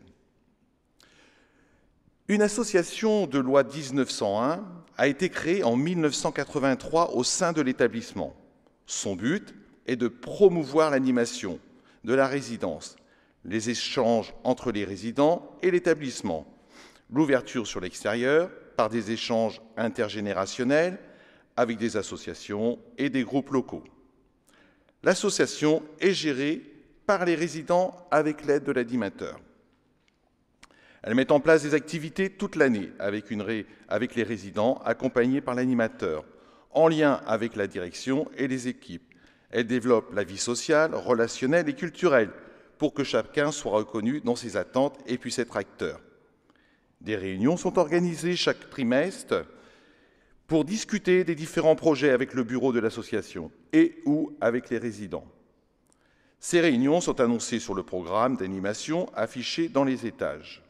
Une association de loi mille neuf cent un a été créée en mille neuf cent quatre-vingt-trois au sein de l'établissement. Son but est de promouvoir l'animation de la résidence, les échanges entre les résidents et l'établissement, l'ouverture sur l'extérieur par des échanges intergénérationnels avec des associations et des groupes locaux. L'association est gérée par les résidents avec l'aide de l'animateur. Elle met en place des activités toute l'année avec, une ré... avec les résidents accompagnés par l'animateur, en lien avec la direction et les équipes. Elle développe la vie sociale, relationnelle et culturelle pour que chacun soit reconnu dans ses attentes et puisse être acteur. Des réunions sont organisées chaque trimestre pour discuter des différents projets avec le bureau de l'association et ou avec les résidents. Ces réunions sont annoncées sur le programme d'animation affiché dans les étages.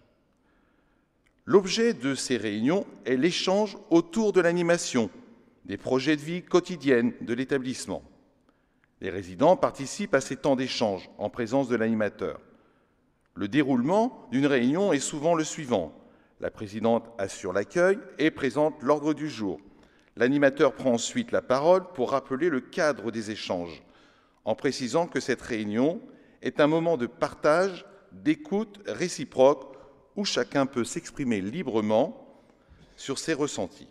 L'objet de ces réunions est l'échange autour de l'animation, des projets de vie quotidienne de l'établissement. Les résidents participent à ces temps d'échange en présence de l'animateur. Le déroulement d'une réunion est souvent le suivant. La présidente assure l'accueil et présente l'ordre du jour. L'animateur prend ensuite la parole pour rappeler le cadre des échanges, en précisant que cette réunion est un moment de partage, d'écoute réciproque, où chacun peut s'exprimer librement sur ses ressentis.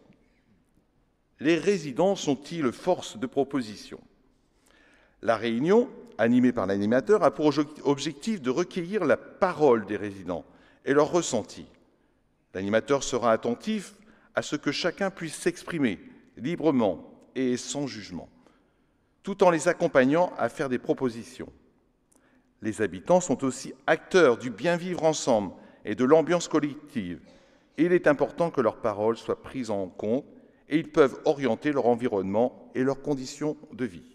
Les résidents sont-ils force de proposition? La réunion, animée par l'animateur, a pour objectif de recueillir la parole des résidents et leurs ressentis. L'animateur sera attentif à ce que chacun puisse s'exprimer librement et sans jugement, tout en les accompagnant à faire des propositions. Les habitants sont aussi acteurs du bien vivre ensemble et de l'ambiance collective. Il est important que leurs paroles soient prises en compte et ils peuvent orienter leur environnement et leurs conditions de vie.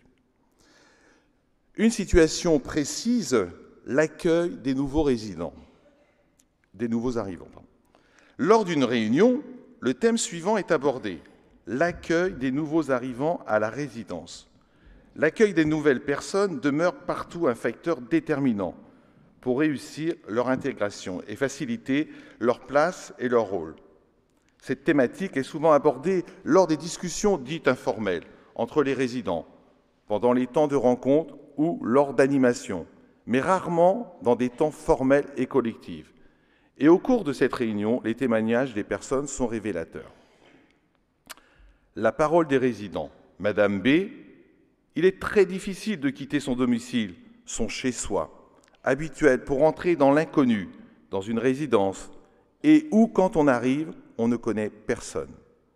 Une situation précise, l'accueil des nouveaux résidents, des nouveaux arrivants. Lors d'une réunion, le thème suivant est abordé, l'accueil des nouveaux arrivants à la résidence. L'accueil des nouvelles personnes demeure partout un facteur déterminant pour réussir leur intégration et faciliter leur place et leur rôle. Cette thématique est souvent abordée lors des discussions dites informelles entre les résidents, pendant les temps de rencontre ou lors d'animations, mais rarement dans des temps formels et collectifs. Et au cours de cette réunion, les témoignages des personnes sont révélateurs. La parole des résidents. Madame B, il est très difficile de quitter son domicile, son chez-soi, habituel pour entrer dans l'inconnu, dans une résidence, et où, quand on arrive, on ne connaît personne.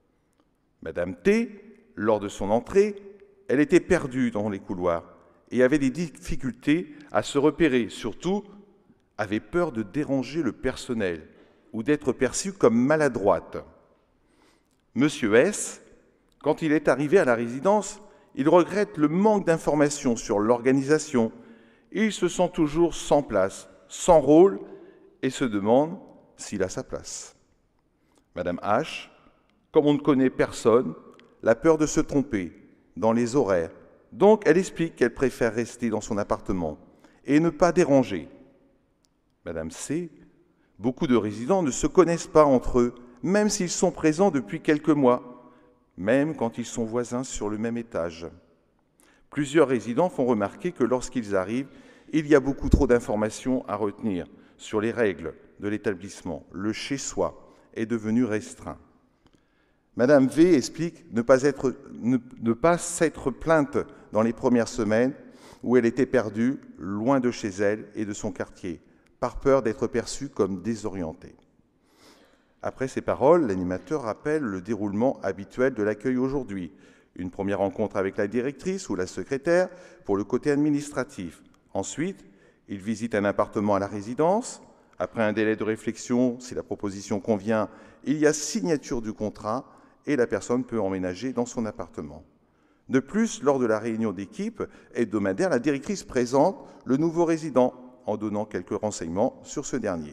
Madame T, lors de son entrée, elle était perdue dans les couloirs et avait des difficultés à se repérer, surtout avait peur de déranger le personnel ou d'être perçue comme maladroite. Monsieur S, quand il est arrivé à la résidence, il regrette le manque d'informations sur l'organisation. Il se sent toujours sans place, sans rôle, et se demande s'il a sa place. Madame H, comme on ne connaît personne, la peur de se tromper dans les horaires. Donc, elle explique qu'elle préfère rester dans son appartement et ne pas déranger. Madame C, beaucoup de résidents ne se connaissent pas entre eux, même s'ils sont présents depuis quelques mois, même quand ils sont voisins sur le même étage. Plusieurs résidents font remarquer que lorsqu'ils arrivent, il y a beaucoup trop d'informations à retenir sur les règles de l'établissement. Le chez-soi est devenu restreint. Madame V explique ne pas être, ne, ne pas s'être plainte dans les premières semaines où elle était perdue, loin de chez elle et de son quartier, par peur d'être perçue comme désorientée. Après ces paroles, l'animateur rappelle le déroulement habituel de l'accueil aujourd'hui. Une première rencontre avec la directrice ou la secrétaire pour le côté administratif. Ensuite, il visite un appartement à la résidence. Après un délai de réflexion, si la proposition convient, il y a signature du contrat et la personne peut emménager dans son appartement. De plus, lors de la réunion d'équipe hebdomadaire, la directrice présente le nouveau résident en donnant quelques renseignements sur ce dernier.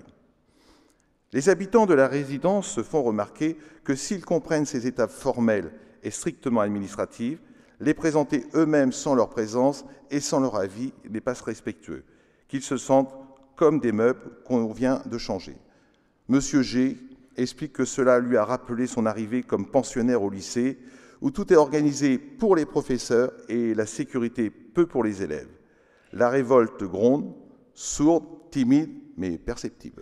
Les habitants de la résidence se font remarquer que s'ils comprennent ces étapes formelles et strictement administratives, les présenter eux-mêmes sans leur présence et sans leur avis n'est pas respectueux, qu'ils se sentent comme des meubles qu'on vient de changer. Monsieur G explique que cela lui a rappelé son arrivée comme pensionnaire au lycée, où tout est organisé pour les professeurs et la sécurité peu pour les élèves. La révolte gronde, sourde, timide, mais perceptible.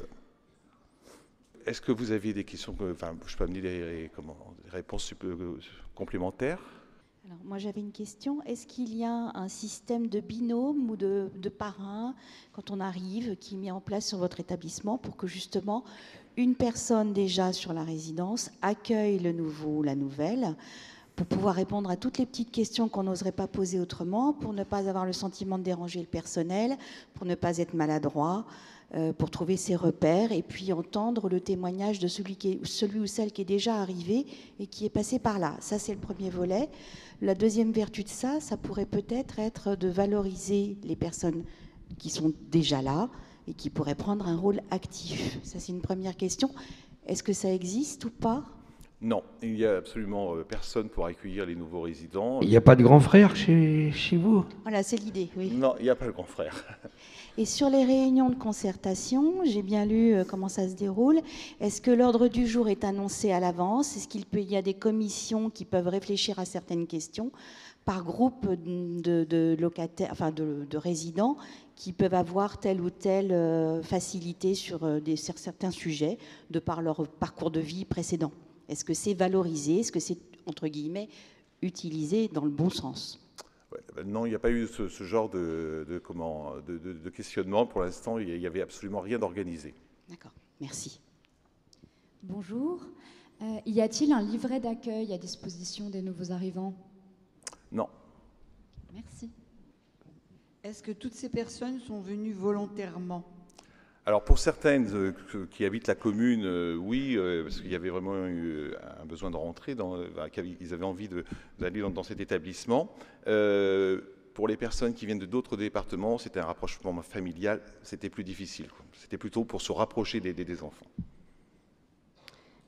Est-ce que vous aviez des questions, enfin, je peux amener des, comment, des réponses complémentaires? Alors, moi, j'avais une question. Est-ce qu'il y a un système de binôme ou de, de parrain, quand on arrive, qui est mis en place sur votre établissement pour que, justement, une personne déjà sur la résidence accueille le nouveau ou la nouvelle, pour pouvoir répondre à toutes les petites questions qu'on n'oserait pas poser autrement, pour ne pas avoir le sentiment de déranger le personnel, pour ne pas être maladroit, euh, pour trouver ses repères, et puis entendre le témoignage de celui, qui est, celui ou celle qui est déjà arrivé et qui est passé par là. Ça, c'est le premier volet. La deuxième vertu de ça, ça pourrait peut-être être de valoriser les personnes qui sont déjà là et qui pourraient prendre un rôle actif. Ça, c'est une première question. Est-ce que ça existe ou pas ? Non, il n'y a absolument personne pour accueillir les nouveaux résidents. Il n'y a pas de grand frère chez, chez vous? Voilà, c'est l'idée, oui. Non, il n'y a pas de grand frère. Et sur les réunions de concertation, j'ai bien lu comment ça se déroule. Est-ce que l'ordre du jour est annoncé à l'avance? Est-ce qu'il peut, il y a des commissions qui peuvent réfléchir à certaines questions par groupe de, de locataires, enfin de, de résidents qui peuvent avoir telle ou telle facilité sur, des, sur certains sujets de par leur parcours de vie précédent? Est-ce que c'est valorisé? Est-ce que c'est, entre guillemets, utilisé dans le bon sens? Ouais, ben non, il n'y a pas eu ce, ce genre de, de, comment, de, de, de questionnement. Pour l'instant, il n'y avait absolument rien d'organisé. D'accord, merci. Bonjour. Euh, y a-t-il un livret d'accueil à disposition des nouveaux arrivants? Non. Merci. Est-ce que toutes ces personnes sont venues volontairement? Alors pour certaines euh, qui habitent la commune, euh, oui, euh, parce qu'il y avait vraiment eu un besoin de rentrer, dans, euh, ils avaient envie d'aller dans, dans cet établissement. Euh, pour les personnes qui viennent de d'autres départements, c'était un rapprochement familial, c'était plus difficile. C'était plutôt pour se rapprocher des, des, des enfants.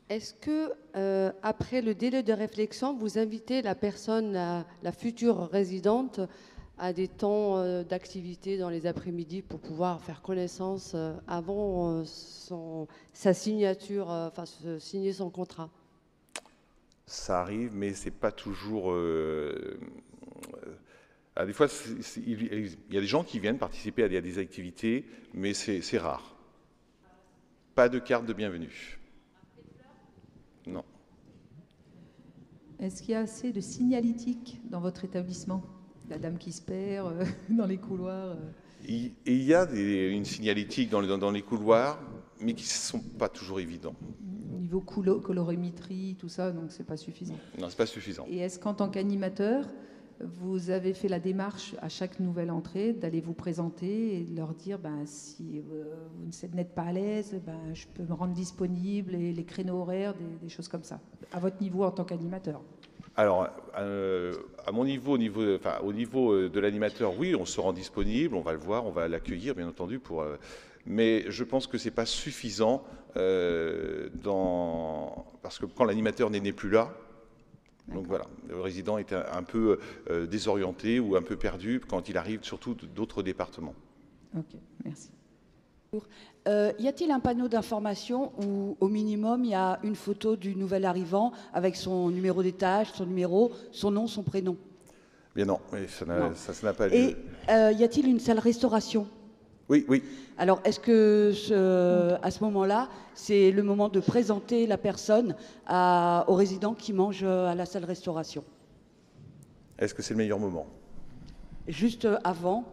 Est-ce que, euh, après le délai de réflexion, vous invitez la personne, la, la future résidente, à des temps euh, d'activité dans les après-midi pour pouvoir faire connaissance euh, avant euh, son, sa signature, euh, enfin se signer son contrat? Ça arrive, mais c'est pas toujours. Euh, euh, des fois, c'est, c'est, il y a des gens qui viennent participer à des, à des activités, mais c'est, c'est rare. Pas de carte de bienvenue. Non. Est-ce qu'il y a assez de signalétique dans votre établissement? La dame qui se perd euh, dans les couloirs euh. Il, et il y a des, une signalétique dans, dans, dans les couloirs, mais qui ne sont pas toujours évidents. Niveau coulo- colorimétrie, tout ça, donc c'est pas suffisant. Non, c'est pas suffisant. Et est-ce qu'en tant qu'animateur, vous avez fait la démarche à chaque nouvelle entrée d'aller vous présenter et de leur dire ben, si euh, vous n'êtes pas à l'aise, ben, je peux me rendre disponible, et les créneaux horaires, des, des choses comme ça, à votre niveau en tant qu'animateur? Alors, euh, à mon niveau, au niveau, enfin, au niveau de l'animateur, oui, on se rend disponible, on va le voir, on va l'accueillir, bien entendu, pour, euh, mais je pense que ce n'est pas suffisant, euh, dans, parce que quand l'animateur n'est plus là, donc voilà, le résident est un, un peu euh, désorienté ou un peu perdu quand il arrive surtout d'autres départements. Ok, merci. Euh, y a-t-il un panneau d'information où, au minimum, il y a une photo du nouvel arrivant avec son numéro d'étage, son numéro, son nom, son prénom? Bien non, ça n'a, ça, ça n'a pas lieu. Et euh, y a-t-il une salle restauration? Oui, oui. Alors, est-ce que ce, à ce moment-là, c'est le moment de présenter la personne à, aux résidents qui mangent à la salle restauration? Est-ce que c'est le meilleur moment? Juste avant?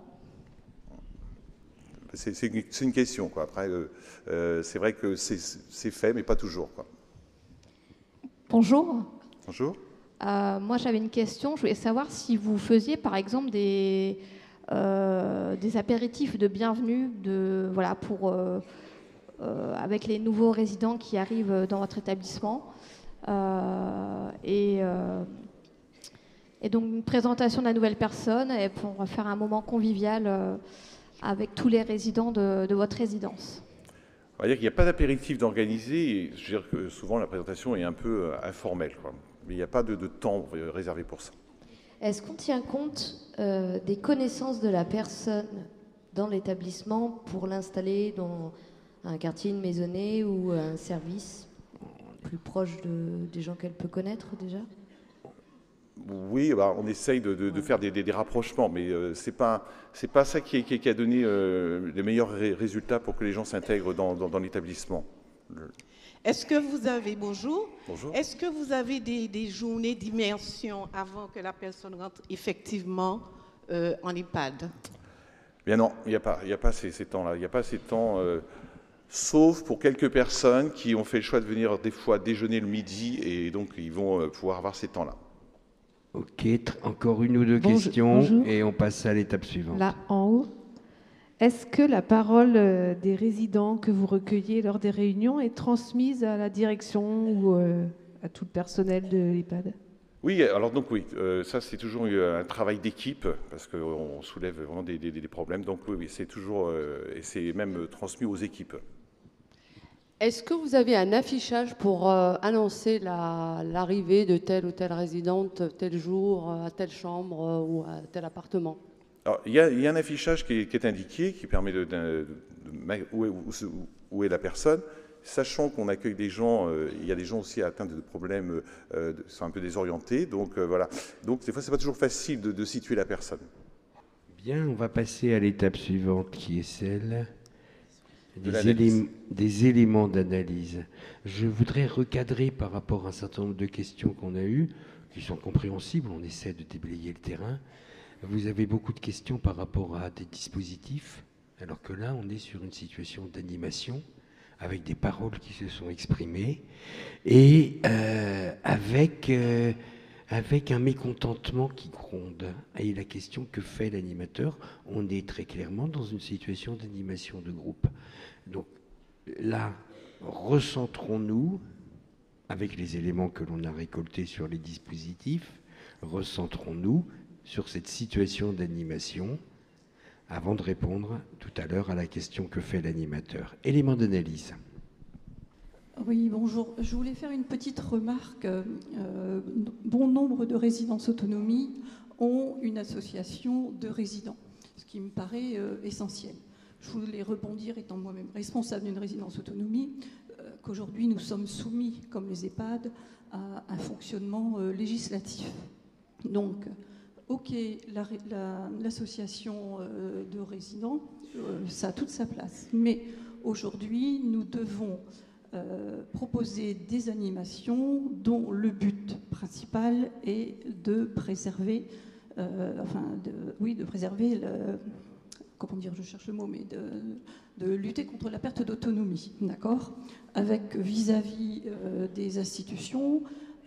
C'est, c'est, une, c'est une question, quoi. Après, euh, euh, c'est vrai que c'est, c'est fait, mais pas toujours, quoi. Bonjour. Bonjour. Euh, moi, j'avais une question. Je voulais savoir si vous faisiez, par exemple, des, euh, des apéritifs de bienvenue, de, voilà, pour, euh, euh, avec les nouveaux résidents qui arrivent dans votre établissement. Euh, et, euh, et donc, une présentation de la nouvelle personne et pour faire un moment convivial euh, avec tous les résidents de, de votre résidence. On va dire qu'il n'y a pas d'apéritif d'organiser. Je veux dire que souvent, la présentation est un peu informelle, quoi. Mais il n'y a pas de, de temps réservé pour ça. Est-ce qu'on tient compte euh, des connaissances de la personne dans l'établissement pour l'installer dans un quartier, une maisonnée ou un service plus proche de, des gens qu'elle peut connaître déjà? Oui, bah, on essaye de, de, de faire des, des, des rapprochements, mais euh, ce n'est pas, c'est pas ça qui, qui, qui a donné euh, les meilleurs ré résultats pour que les gens s'intègrent dans, dans, dans l'établissement. Le... Est-ce que vous avez, bonjour, bonjour. Est-ce que vous avez des, des journées d'immersion avant que la personne rentre effectivement euh, en EHPAD? Bien non, il n'y a pas, il n'y a pas ces, ces temps-là, il n'y a pas ces temps, euh, sauf pour quelques personnes qui ont fait le choix de venir des fois déjeuner le midi et donc ils vont euh, pouvoir avoir ces temps-là. Ok, encore une ou deux Bonjour, questions bonjour. Et on passe à l'étape suivante. Là, en haut. Est-ce que la parole des résidents que vous recueillez lors des réunions est transmise à la direction ou euh, à tout le personnel de l'EHPAD? Oui, alors donc oui, euh, ça c'est toujours un travail d'équipe parce qu'on soulève vraiment des, des, des problèmes. Donc oui, oui c'est toujours, euh, et c'est même transmis aux équipes. Est-ce que vous avez un affichage pour euh, annoncer la, l'arrivée de telle ou telle résidente, tel jour, à telle chambre euh, ou à tel appartement? Alors, il y, a, il y a un affichage qui est, qui est indiqué, qui permet de, de, de, de où, est, où, où est la personne. Sachant qu'on accueille des gens, euh, il y a des gens aussi atteints de problèmes, euh, de, sont un peu désorientés. Donc euh, voilà. Donc des fois, c'est pas toujours facile de, de situer la personne. Bien, on va passer à l'étape suivante, qui est celle De des, éléments, des éléments d'analyse. Je voudrais recadrer par rapport à un certain nombre de questions qu'on a eues, qui sont compréhensibles. On essaie de déblayer le terrain. Vous avez beaucoup de questions par rapport à des dispositifs, alors que là, on est sur une situation d'animation, avec des paroles qui se sont exprimées, et euh, avec, euh, avec un mécontentement qui gronde. Et la question, que fait l'animateur? On est très clairement dans une situation d'animation de groupe. Donc là, recentrons-nous, avec les éléments que l'on a récoltés sur les dispositifs, recentrons-nous sur cette situation d'animation, avant de répondre tout à l'heure à la question que fait l'animateur. Élément d'analyse. Oui, bonjour. Je voulais faire une petite remarque. Euh, bon nombre de résidences autonomie ont une association de résidents, ce qui me paraît euh, essentiel. Je voulais rebondir, étant moi-même responsable d'une résidence autonomie, euh, qu'aujourd'hui nous sommes soumis, comme les EHPAD, à un fonctionnement euh, législatif. Donc, ok, l'association la, la, euh, de résidents, euh, ça a toute sa place. Mais aujourd'hui, nous devons euh, proposer des animations dont le but principal est de préserver, euh, enfin, de, oui, de préserver le... comment dire, je cherche le mot, mais de, de lutter contre la perte d'autonomie, d'accord ? Avec vis-à-vis euh, des institutions,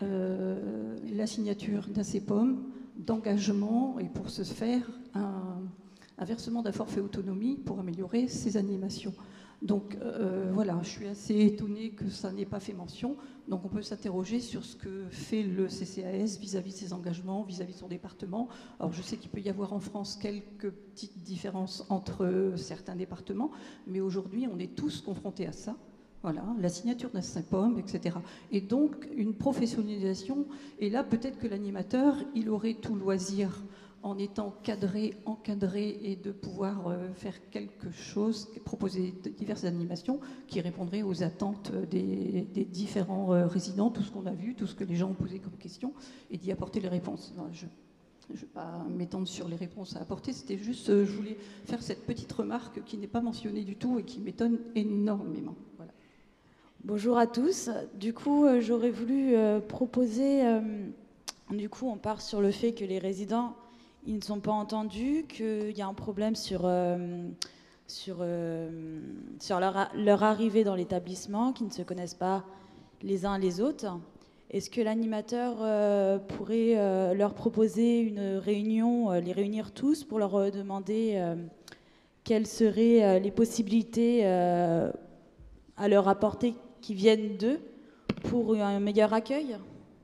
euh, la signature d'un C E P O M, d'engagement, et pour ce faire, un, un versement d'un forfait autonomie pour améliorer ces animations. Donc euh, voilà, je suis assez étonnée que ça n'ait pas fait mention. Donc on peut s'interroger sur ce que fait le C C A S vis-à-vis de ses engagements, vis-à-vis de son département. Alors je sais qu'il peut y avoir en France quelques petites différences entre certains départements, mais aujourd'hui on est tous confrontés à ça. Voilà, la signature d'un C E P O M, et cetera. Et donc une professionnalisation. Et là peut-être que l'animateur, il aurait tout loisir, en étant cadré, encadré, et de pouvoir euh, faire quelque chose, proposer de diverses animations qui répondraient aux attentes des, des différents euh, résidents, tout ce qu'on a vu, tout ce que les gens ont posé comme question, et d'y apporter les réponses. Non, je ne vais pas m'étendre sur les réponses à apporter, c'était juste, euh, je voulais faire cette petite remarque qui n'est pas mentionnée du tout et qui m'étonne énormément. Voilà. Bonjour à tous. Du coup, euh, j'aurais voulu euh, proposer, euh, du coup, on part sur le fait que les résidents, ils ne sont pas entendus, qu'il y a un problème sur, euh, sur, euh, sur leur, leur arrivée dans l'établissement, qu'ils ne se connaissent pas les uns les autres. Est-ce que l'animateur euh, pourrait euh, leur proposer une réunion, euh, les réunir tous pour leur euh, demander euh, quelles seraient euh, les possibilités euh, à leur apporter qui viennent d'eux pour un meilleur accueil?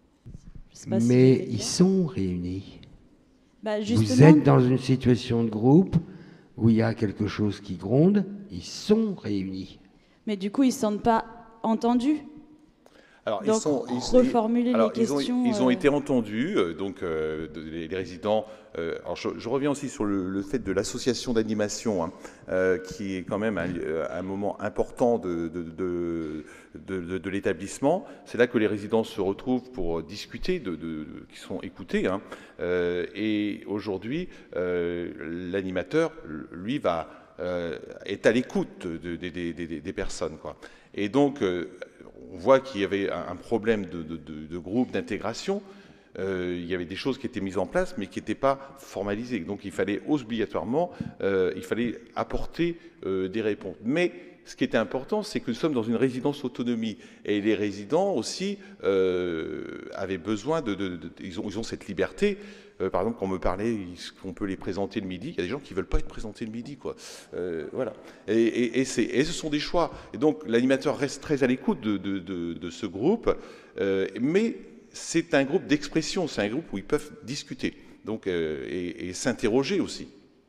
Je sais pas Mais si ils sont réunis. Bah, vous êtes dans une situation de groupe où il y a quelque chose qui gronde, ils sont réunis. Mais du coup, ils ne se sentent pas entendus. Alors, donc, ils sont, ils, reformuler alors, les ils questions. Ont, ils ont euh... été entendus, euh, donc euh, les, les résidents. Euh, alors, je, je reviens aussi sur le, le fait de l'association d'animation, hein, euh, qui est quand même un, un moment important de, de, de, de, de, de l'établissement. C'est là que les résidents se retrouvent pour discuter, de, de, de, qui sont écoutés. Hein, euh, et aujourd'hui, euh, l'animateur, lui, va euh, est à l'écoute de, de, de, de, des personnes, quoi. Et donc, euh, on voit qu'il y avait un problème de, de, de, de groupe, d'intégration. Euh, il y avait des choses qui étaient mises en place, mais qui n'étaient pas formalisées. Donc il fallait obligatoirement, euh, il fallait apporter euh, des réponses. Mais ce qui était important, c'est que nous sommes dans une résidence autonomie. Et les résidents aussi euh, avaient besoin de... de, de ils, ont, ils ont cette liberté. Euh, par exemple, quand on me parlait qu'on peut les présenter le midi, il y a des gens qui ne veulent pas être présentés le midi, quoi. Euh, voilà. Et, et, et, et ce sont des choix. Et donc, l'animateur reste très à l'écoute de, de, de, de ce groupe, euh, mais c'est un groupe d'expression, c'est un groupe où ils peuvent discuter donc, euh, et, et s'interroger aussi.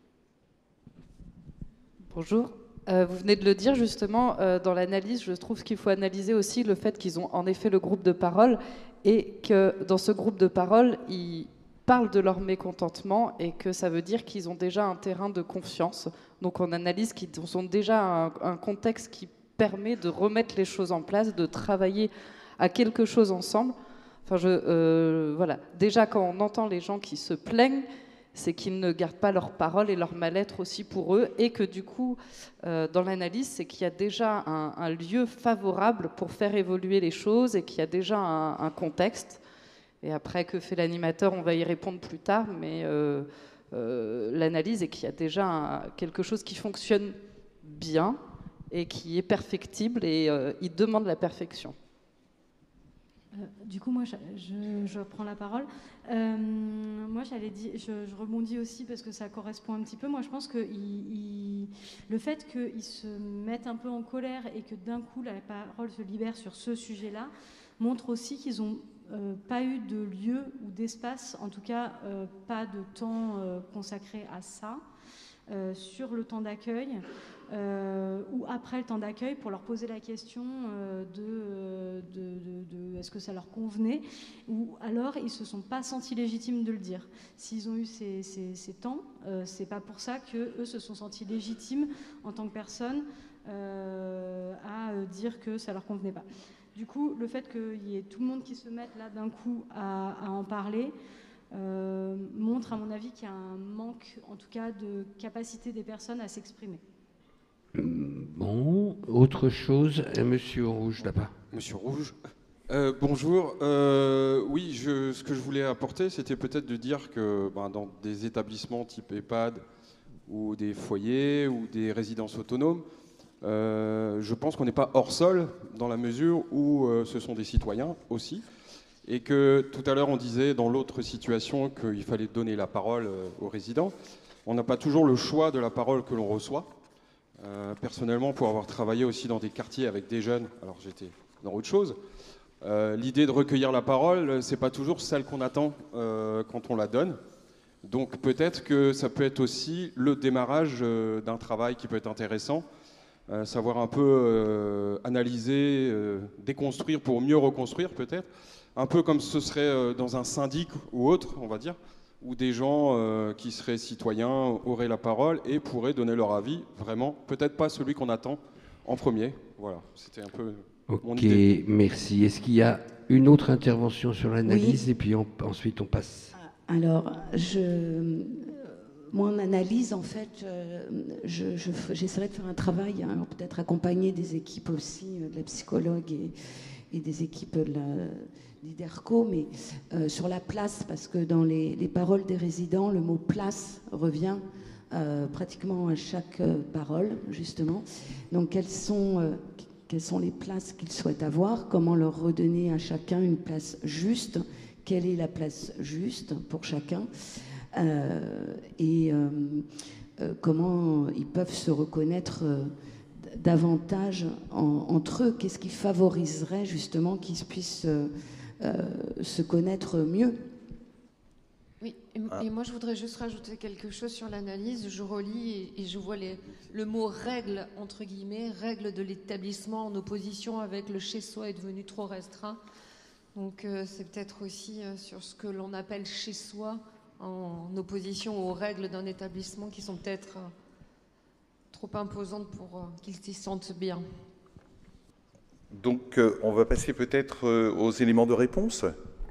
Bonjour. Euh, vous venez de le dire justement, euh, dans l'analyse, je trouve qu'il faut analyser aussi le fait qu'ils ont en effet le groupe de parole et que dans ce groupe de parole, ils parlent de leur mécontentement et que ça veut dire qu'ils ont déjà un terrain de confiance. Donc on analyse qu'ils ont déjà un, un contexte qui permet de remettre les choses en place, de travailler à quelque chose ensemble. Enfin, je, euh, voilà. Déjà, quand on entend les gens qui se plaignent, c'est qu'ils ne gardent pas leur parole et leur mal-être aussi pour eux, et que du coup, euh, dans l'analyse, c'est qu'il y a déjà un, un lieu favorable pour faire évoluer les choses et qu'il y a déjà un, un contexte. Et après, que fait l'animateur, on va y répondre plus tard, mais euh, euh, l'analyse est qu'il y a déjà un, quelque chose qui fonctionne bien et qui est perfectible, et euh, il demande la perfection. Euh, du coup, moi, je, je, je prends la parole. Euh, moi, j'allais dire, je, je rebondis aussi parce que ça correspond un petit peu. Moi, je pense que il, il, le fait qu'ils se mettent un peu en colère et que d'un coup, la parole se libère sur ce sujet-là, montre aussi qu'ils n'ont euh, pas eu de lieu ou d'espace, en tout cas, euh, pas de temps euh, consacré à ça. euh, sur le temps d'accueil euh, ou après le temps d'accueil pour leur poser la question euh, de, de, de, de est-ce que ça leur convenait, ou alors ils ne se sont pas sentis légitimes de le dire. S'ils ont eu ces, ces, ces temps, euh, c'est pas pour ça qu'eux se sont sentis légitimes en tant que personne euh, à dire que ça leur convenait pas. Du coup, le fait qu'il y ait tout le monde qui se mette là d'un coup à, à en parler euh, montre, à mon avis, qu'il y a un manque, en tout cas, de capacité des personnes à s'exprimer. Bon, autre chose, Monsieur Rouge là-bas. Monsieur Rouge. Euh, bonjour. Euh, oui, je, ce que je voulais apporter, c'était peut-être de dire que ben, dans des établissements type EHPAD ou des foyers ou des résidences autonomes, euh, je pense qu'on n'est pas hors sol dans la mesure où euh, ce sont des citoyens aussi. Et que tout à l'heure, on disait dans l'autre situation qu'il fallait donner la parole euh, aux résidents. On n'a pas toujours le choix de la parole que l'on reçoit. Euh, personnellement, pour avoir travaillé aussi dans des quartiers avec des jeunes, alors j'étais dans autre chose, euh, l'idée de recueillir la parole, c'est pas toujours celle qu'on attend euh, quand on la donne. Donc peut-être que ça peut être aussi le démarrage euh, d'un travail qui peut être intéressant, euh, savoir un peu euh, analyser, euh, déconstruire pour mieux reconstruire peut-être, un peu comme ce serait euh, dans un syndic ou autre, on va dire, où des gens euh, qui seraient citoyens auraient la parole et pourraient donner leur avis, vraiment, peut-être pas celui qu'on attend en premier. Voilà, c'était un peu mon idée. Ok, merci. Est-ce qu'il y a une autre intervention sur l'analyse? Oui. Et puis on, ensuite on passe. Alors, je, mon analyse, en fait, je, je, j'essaierai de faire un travail, alors peut-être accompagner des équipes aussi, de la psychologue et, et des équipes de la... l'IDERCO, mais euh, sur la place, parce que dans les, les paroles des résidents, le mot place revient euh, pratiquement à chaque euh, parole, justement. Donc, quelles sont, euh, quelles sont les places qu'ils souhaitent avoir? Comment leur redonner à chacun une place juste? Quelle est la place juste pour chacun? euh, Et euh, euh, comment ils peuvent se reconnaître euh, davantage en, entre eux? Qu'est-ce qui favoriserait, justement, qu'ils puissent... Euh, Euh, se connaître mieux. Oui, et, ah. et moi je voudrais juste rajouter quelque chose sur l'analyse. Je relis et, et je vois les, le mot règle, entre guillemets, règle de l'établissement en opposition avec le chez-soi est devenu trop restreint. Donc euh, c'est peut-être aussi euh, sur ce que l'on appelle chez-soi en opposition aux règles d'un établissement qui sont peut-être euh, trop imposantes pour euh, qu'ils s'y sentent bien. Donc, euh, on va passer peut-être euh, aux éléments de réponse.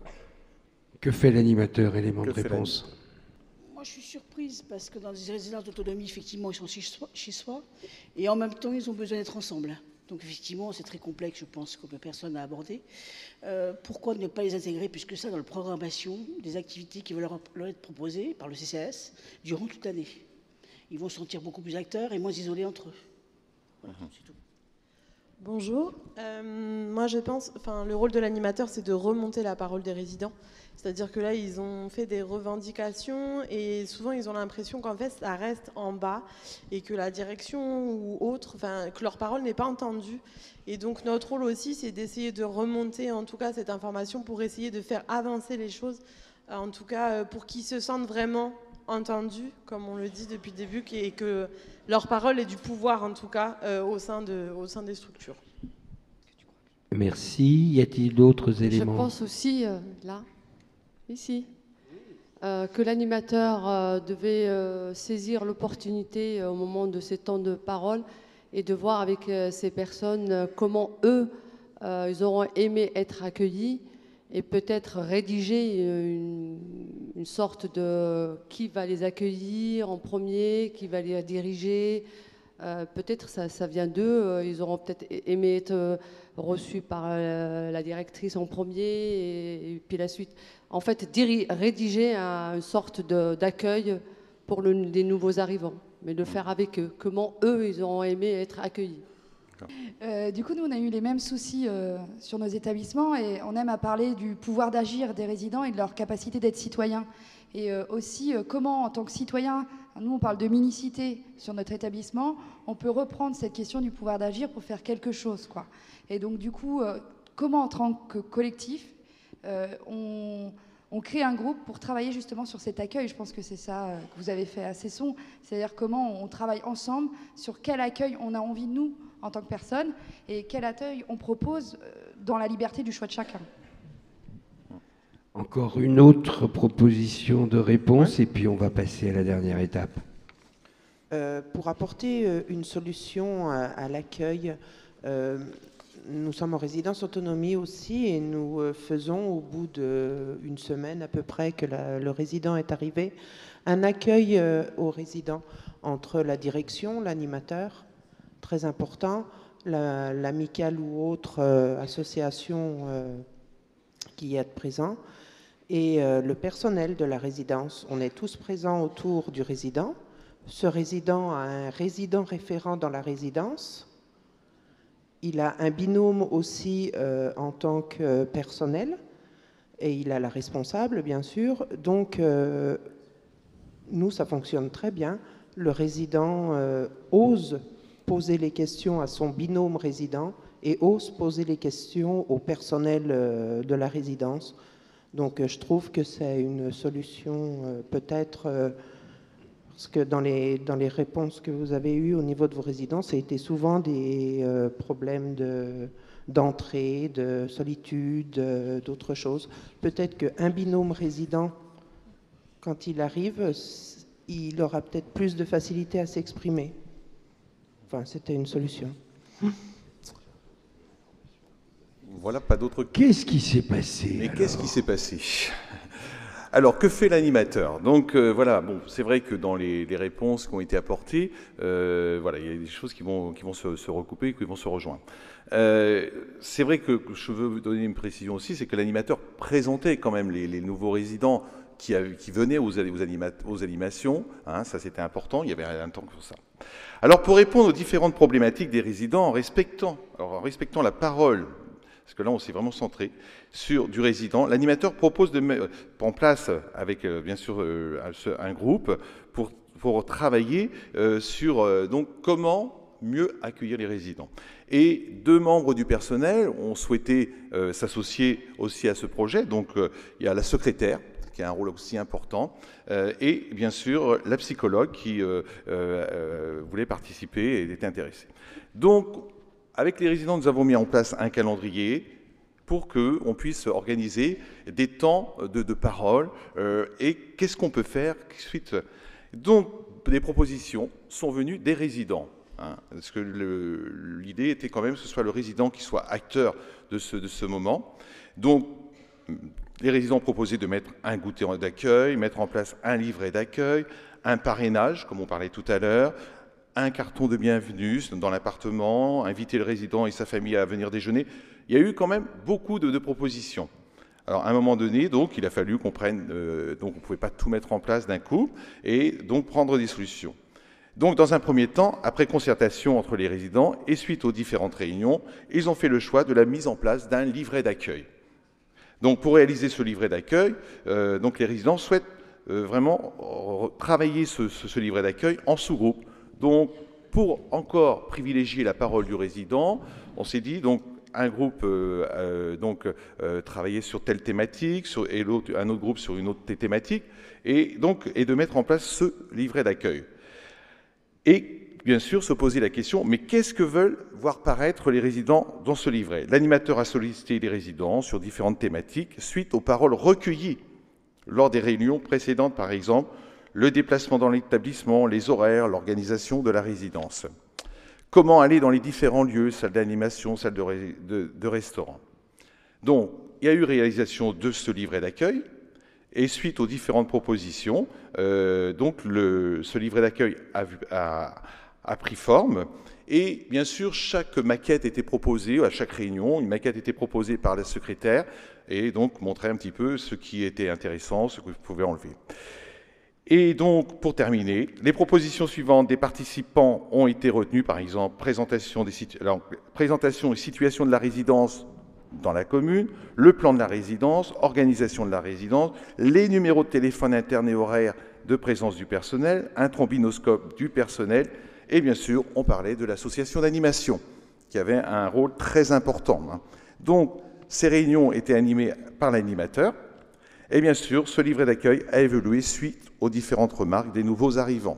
Que fait l'animateur, élément de réponse? Moi, je suis surprise parce que dans des résidences d'autonomie, effectivement, ils sont chez soi, chez soi et en même temps, ils ont besoin d'être ensemble. Donc, effectivement, c'est très complexe, je pense, que personne n'a abordé. Euh, pourquoi ne pas les intégrer plus que ça dans la programmation des activités qui vont leur, leur être proposées par le C C A S durant toute l'année? Ils vont se sentir beaucoup plus acteurs et moins isolés entre eux. Voilà, mmh. C'est tout. Bonjour. Euh, moi, je pense, enfin, le rôle de l'animateur, c'est de remonter la parole des résidents. C'est-à-dire que là, ils ont fait des revendications et souvent, ils ont l'impression qu'en fait, ça reste en bas et que la direction ou autre, enfin, que leur parole n'est pas entendue. Et donc, notre rôle aussi, c'est d'essayer de remonter, en tout cas, cette information pour essayer de faire avancer les choses, en tout cas, pour qu'ils se sentent vraiment entendus, comme on le dit depuis le début, et que leur parole ait du pouvoir, en tout cas, euh, au, sein de, au sein des structures. Merci. Y a-t-il d'autres éléments? Je pense aussi, euh, là, ici, euh, que l'animateur euh, devait euh, saisir l'opportunité euh, au moment de ces temps de parole et de voir avec euh, ces personnes euh, comment eux, euh, ils auront aimé être accueillis, et peut-être rédiger une, une sorte de qui va les accueillir en premier, qui va les diriger. Euh, peut-être ça, ça vient d'eux, ils auront peut-être aimé être reçus par euh, la directrice en premier et, et puis la suite. En fait, diri- rédiger un, une sorte de, d'accueil pour le, les nouveaux arrivants, mais le faire avec eux. Comment eux, ils auront aimé être accueillis. Euh, du coup, nous, on a eu les mêmes soucis euh, sur nos établissements et on aime à parler du pouvoir d'agir des résidents et de leur capacité d'être citoyens. Et euh, aussi, euh, comment, en tant que citoyen, nous, on parle de minicité sur notre établissement, on peut reprendre cette question du pouvoir d'agir pour faire quelque chose, quoi. Et donc, du coup, euh, comment, en tant que collectif, euh, on, on crée un groupe pour travailler justement sur cet accueil. Je pense que c'est ça euh, que vous avez fait à Cesson, c'est-à-dire comment on travaille ensemble sur quel accueil on a envie, nous, en tant que personne, et quel accueil on propose euh, dans la liberté du choix de chacun. Encore une autre proposition de réponse, et puis on va passer à la dernière étape. Euh, pour apporter euh, une solution à, à l'accueil, euh, nous sommes en résidence autonomie aussi, et nous euh, faisons, au bout d'une semaine à peu près que la, le résident est arrivé, un accueil euh, aux résidents entre la direction, l'animateur, très important, l'amicale la, ou autre euh, association euh, qui est présent, et euh, le personnel de la résidence. On est tous présents autour du résident. Ce résident a un résident référent dans la résidence. Il a un binôme aussi euh, en tant que personnel, et il a la responsable, bien sûr. Donc, euh, nous, ça fonctionne très bien. Le résident euh, ose poser les questions à son binôme résident et ose poser les questions au personnel euh, de la résidence. Donc, euh, je trouve que c'est une solution euh, peut-être... Euh, Parce que dans les, dans les réponses que vous avez eues au niveau de vos résidents, ça a été souvent des euh, problèmes de, d'entrée, de solitude, euh, d'autres choses. Peut-être qu'un binôme résident, quand il arrive, il aura peut-être plus de facilité à s'exprimer. Enfin, c'était une solution. Voilà, pas d'autres... Qu'est-ce qui s'est passé? Mais qu'est-ce qui s'est passé? Alors, que fait l'animateur? Donc, euh, voilà, bon, c'est vrai que dans les, les réponses qui ont été apportées, euh, voilà, il y a des choses qui vont, qui vont se, se recouper, qui vont se rejoindre. Euh, c'est vrai que je veux vous donner une précision aussi, c'est que l'animateur présentait quand même les, les nouveaux résidents qui, a, qui venaient aux, aux, anima, aux animations, hein, ça c'était important, il y avait un temps pour ça. Alors, pour répondre aux différentes problématiques des résidents, en respectant, alors, en respectant la parole, parce que là, on s'est vraiment centré sur du résident. L'animateur propose de mettre en place, avec euh, bien sûr euh, un groupe, pour, pour travailler euh, sur euh, donc, comment mieux accueillir les résidents. Et deux membres du personnel ont souhaité euh, s'associer aussi à ce projet. Donc, euh, il y a la secrétaire, qui a un rôle aussi important, euh, et bien sûr la psychologue qui euh, euh, voulait participer et était intéressée. Donc, avec les résidents, nous avons mis en place un calendrier pour qu'on puisse organiser des temps de, de parole euh, et qu'est-ce qu'on peut faire suite. Donc, des propositions sont venues des résidents. Hein, parce que l'idée était quand même que ce soit le résident qui soit acteur de ce, de ce moment. Donc, les résidents proposaient de mettre un goûter d'accueil, mettre en place un livret d'accueil, un parrainage, comme on parlait tout à l'heure, un carton de bienvenue dans l'appartement, inviter le résident et sa famille à venir déjeuner. Il y a eu quand même beaucoup de, de propositions. Alors, à un moment donné, donc, il a fallu qu'on prenne... Euh, donc, on ne pouvait pas tout mettre en place d'un coup, et donc prendre des solutions. Donc, dans un premier temps, après concertation entre les résidents et suite aux différentes réunions, ils ont fait le choix de la mise en place d'un livret d'accueil. Donc, pour réaliser ce livret d'accueil, euh, donc les résidents souhaitent euh, vraiment travailler ce, ce, ce livret d'accueil en sous-groupe. Donc, pour encore privilégier la parole du résident, on s'est dit, donc, un groupe euh, euh, donc, euh, travailler sur telle thématique, sur, et l'autre, un autre groupe sur une autre thématique, et, donc, et de mettre en place ce livret d'accueil. Et, bien sûr, se poser la question, mais qu'est-ce que veulent voir paraître les résidents dans ce livret? L'animateur a sollicité les résidents sur différentes thématiques, suite aux paroles recueillies lors des réunions précédentes, par exemple, le déplacement dans l'établissement, les horaires, l'organisation de la résidence. Comment aller dans les différents lieux, salles d'animation, salles de, de, de restaurant. Donc, il y a eu réalisation de ce livret d'accueil, et suite aux différentes propositions, euh, donc le, ce livret d'accueil a, a, a pris forme, et bien sûr, chaque maquette était proposée, à chaque réunion, une maquette était proposée par la secrétaire, et donc montrait un petit peu ce qui était intéressant, ce que vous pouvez enlever. Et donc, pour terminer, les propositions suivantes des participants ont été retenues, par exemple, présentation, des situ... Alors, présentation et situation de la résidence dans la commune, le plan de la résidence, organisation de la résidence, les numéros de téléphone interne et horaires de présence du personnel, un trombinoscope du personnel, et bien sûr, on parlait de l'association d'animation, qui avait un rôle très important. Donc, ces réunions étaient animées par l'animateur. Et bien sûr, ce livret d'accueil a évolué suite aux différentes remarques des nouveaux arrivants.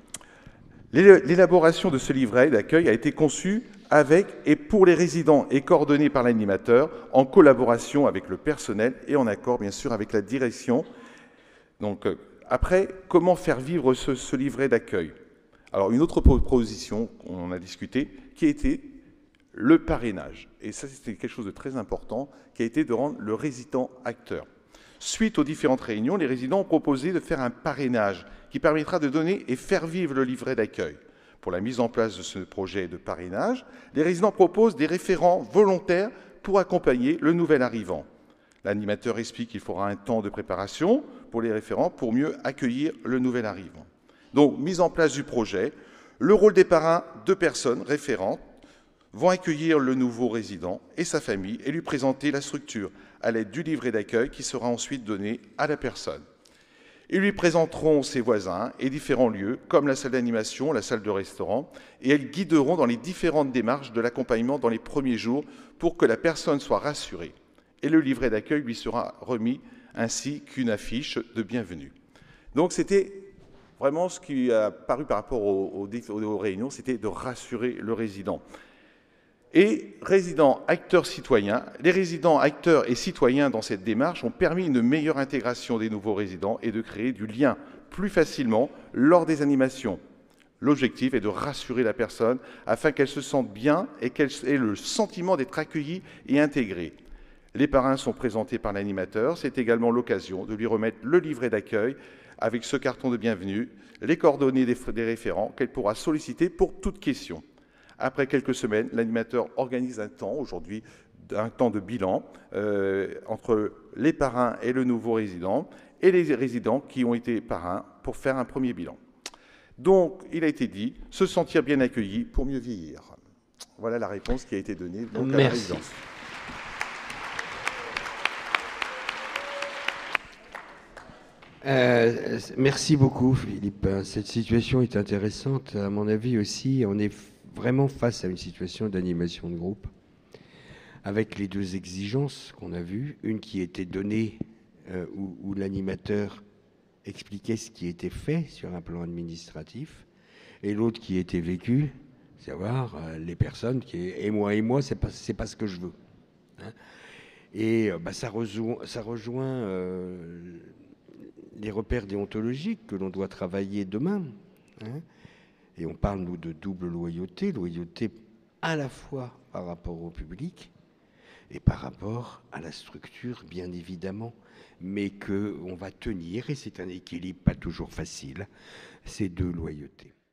L'élaboration de ce livret d'accueil a été conçue avec et pour les résidents et coordonnée par l'animateur en collaboration avec le personnel et en accord bien sûr avec la direction. Donc après, comment faire vivre ce, ce livret d'accueil? Alors une autre proposition qu'on a discuté qui a été le parrainage. Et ça c'était quelque chose de très important qui a été de rendre le résident acteur. Suite aux différentes réunions, les résidents ont proposé de faire un parrainage qui permettra de donner et faire vivre le livret d'accueil. Pour la mise en place de ce projet de parrainage, les résidents proposent des référents volontaires pour accompagner le nouvel arrivant. L'animateur explique qu'il faudra un temps de préparation pour les référents pour mieux accueillir le nouvel arrivant. Donc, mise en place du projet, le rôle des parrains, deux personnes référentes, vont accueillir le nouveau résident et sa famille et lui présenter la structure à l'aide du livret d'accueil qui sera ensuite donné à la personne. Ils lui présenteront ses voisins et différents lieux, comme la salle d'animation, la salle de restaurant, et elles guideront dans les différentes démarches de l'accompagnement dans les premiers jours pour que la personne soit rassurée. Et le livret d'accueil lui sera remis ainsi qu'une affiche de bienvenue. Donc c'était vraiment ce qui a paru par rapport aux, aux, aux réunions, c'était de rassurer le résident. Et résidents, acteurs, citoyens, les résidents, acteurs et citoyens dans cette démarche ont permis une meilleure intégration des nouveaux résidents et de créer du lien plus facilement lors des animations. L'objectif est de rassurer la personne afin qu'elle se sente bien et qu'elle ait le sentiment d'être accueillie et intégrée. Les parrains sont présentés par l'animateur, c'est également l'occasion de lui remettre le livret d'accueil avec ce carton de bienvenue, les coordonnées des, des référents qu'elle pourra solliciter pour toute question. Après quelques semaines, l'animateur organise un temps, aujourd'hui un temps de bilan, euh, entre les parrains et le nouveau résident, et les résidents qui ont été parrains pour faire un premier bilan. Donc, il a été dit, se sentir bien accueilli pour mieux vieillir. Voilà la réponse qui a été donnée donc, à la résidence. Euh, merci beaucoup, Philippe. Cette situation est intéressante, à mon avis aussi. On est vraiment face à une situation d'animation de groupe, avec les deux exigences qu'on a vues, une qui était donnée, euh, où, où l'animateur expliquait ce qui était fait sur un plan administratif, et l'autre qui était vécue, savoir euh, les personnes qui et moi et moi, c'est pas c'est pas ce que je veux. Hein. Et euh, bah, ça rejoint, ça rejoint euh, les repères déontologiques que l'on doit travailler demain. Hein. Et on parle, nous, de double loyauté, loyauté à la fois par rapport au public et par rapport à la structure, bien évidemment, mais qu'on va tenir, et c'est un équilibre pas toujours facile, ces deux loyautés.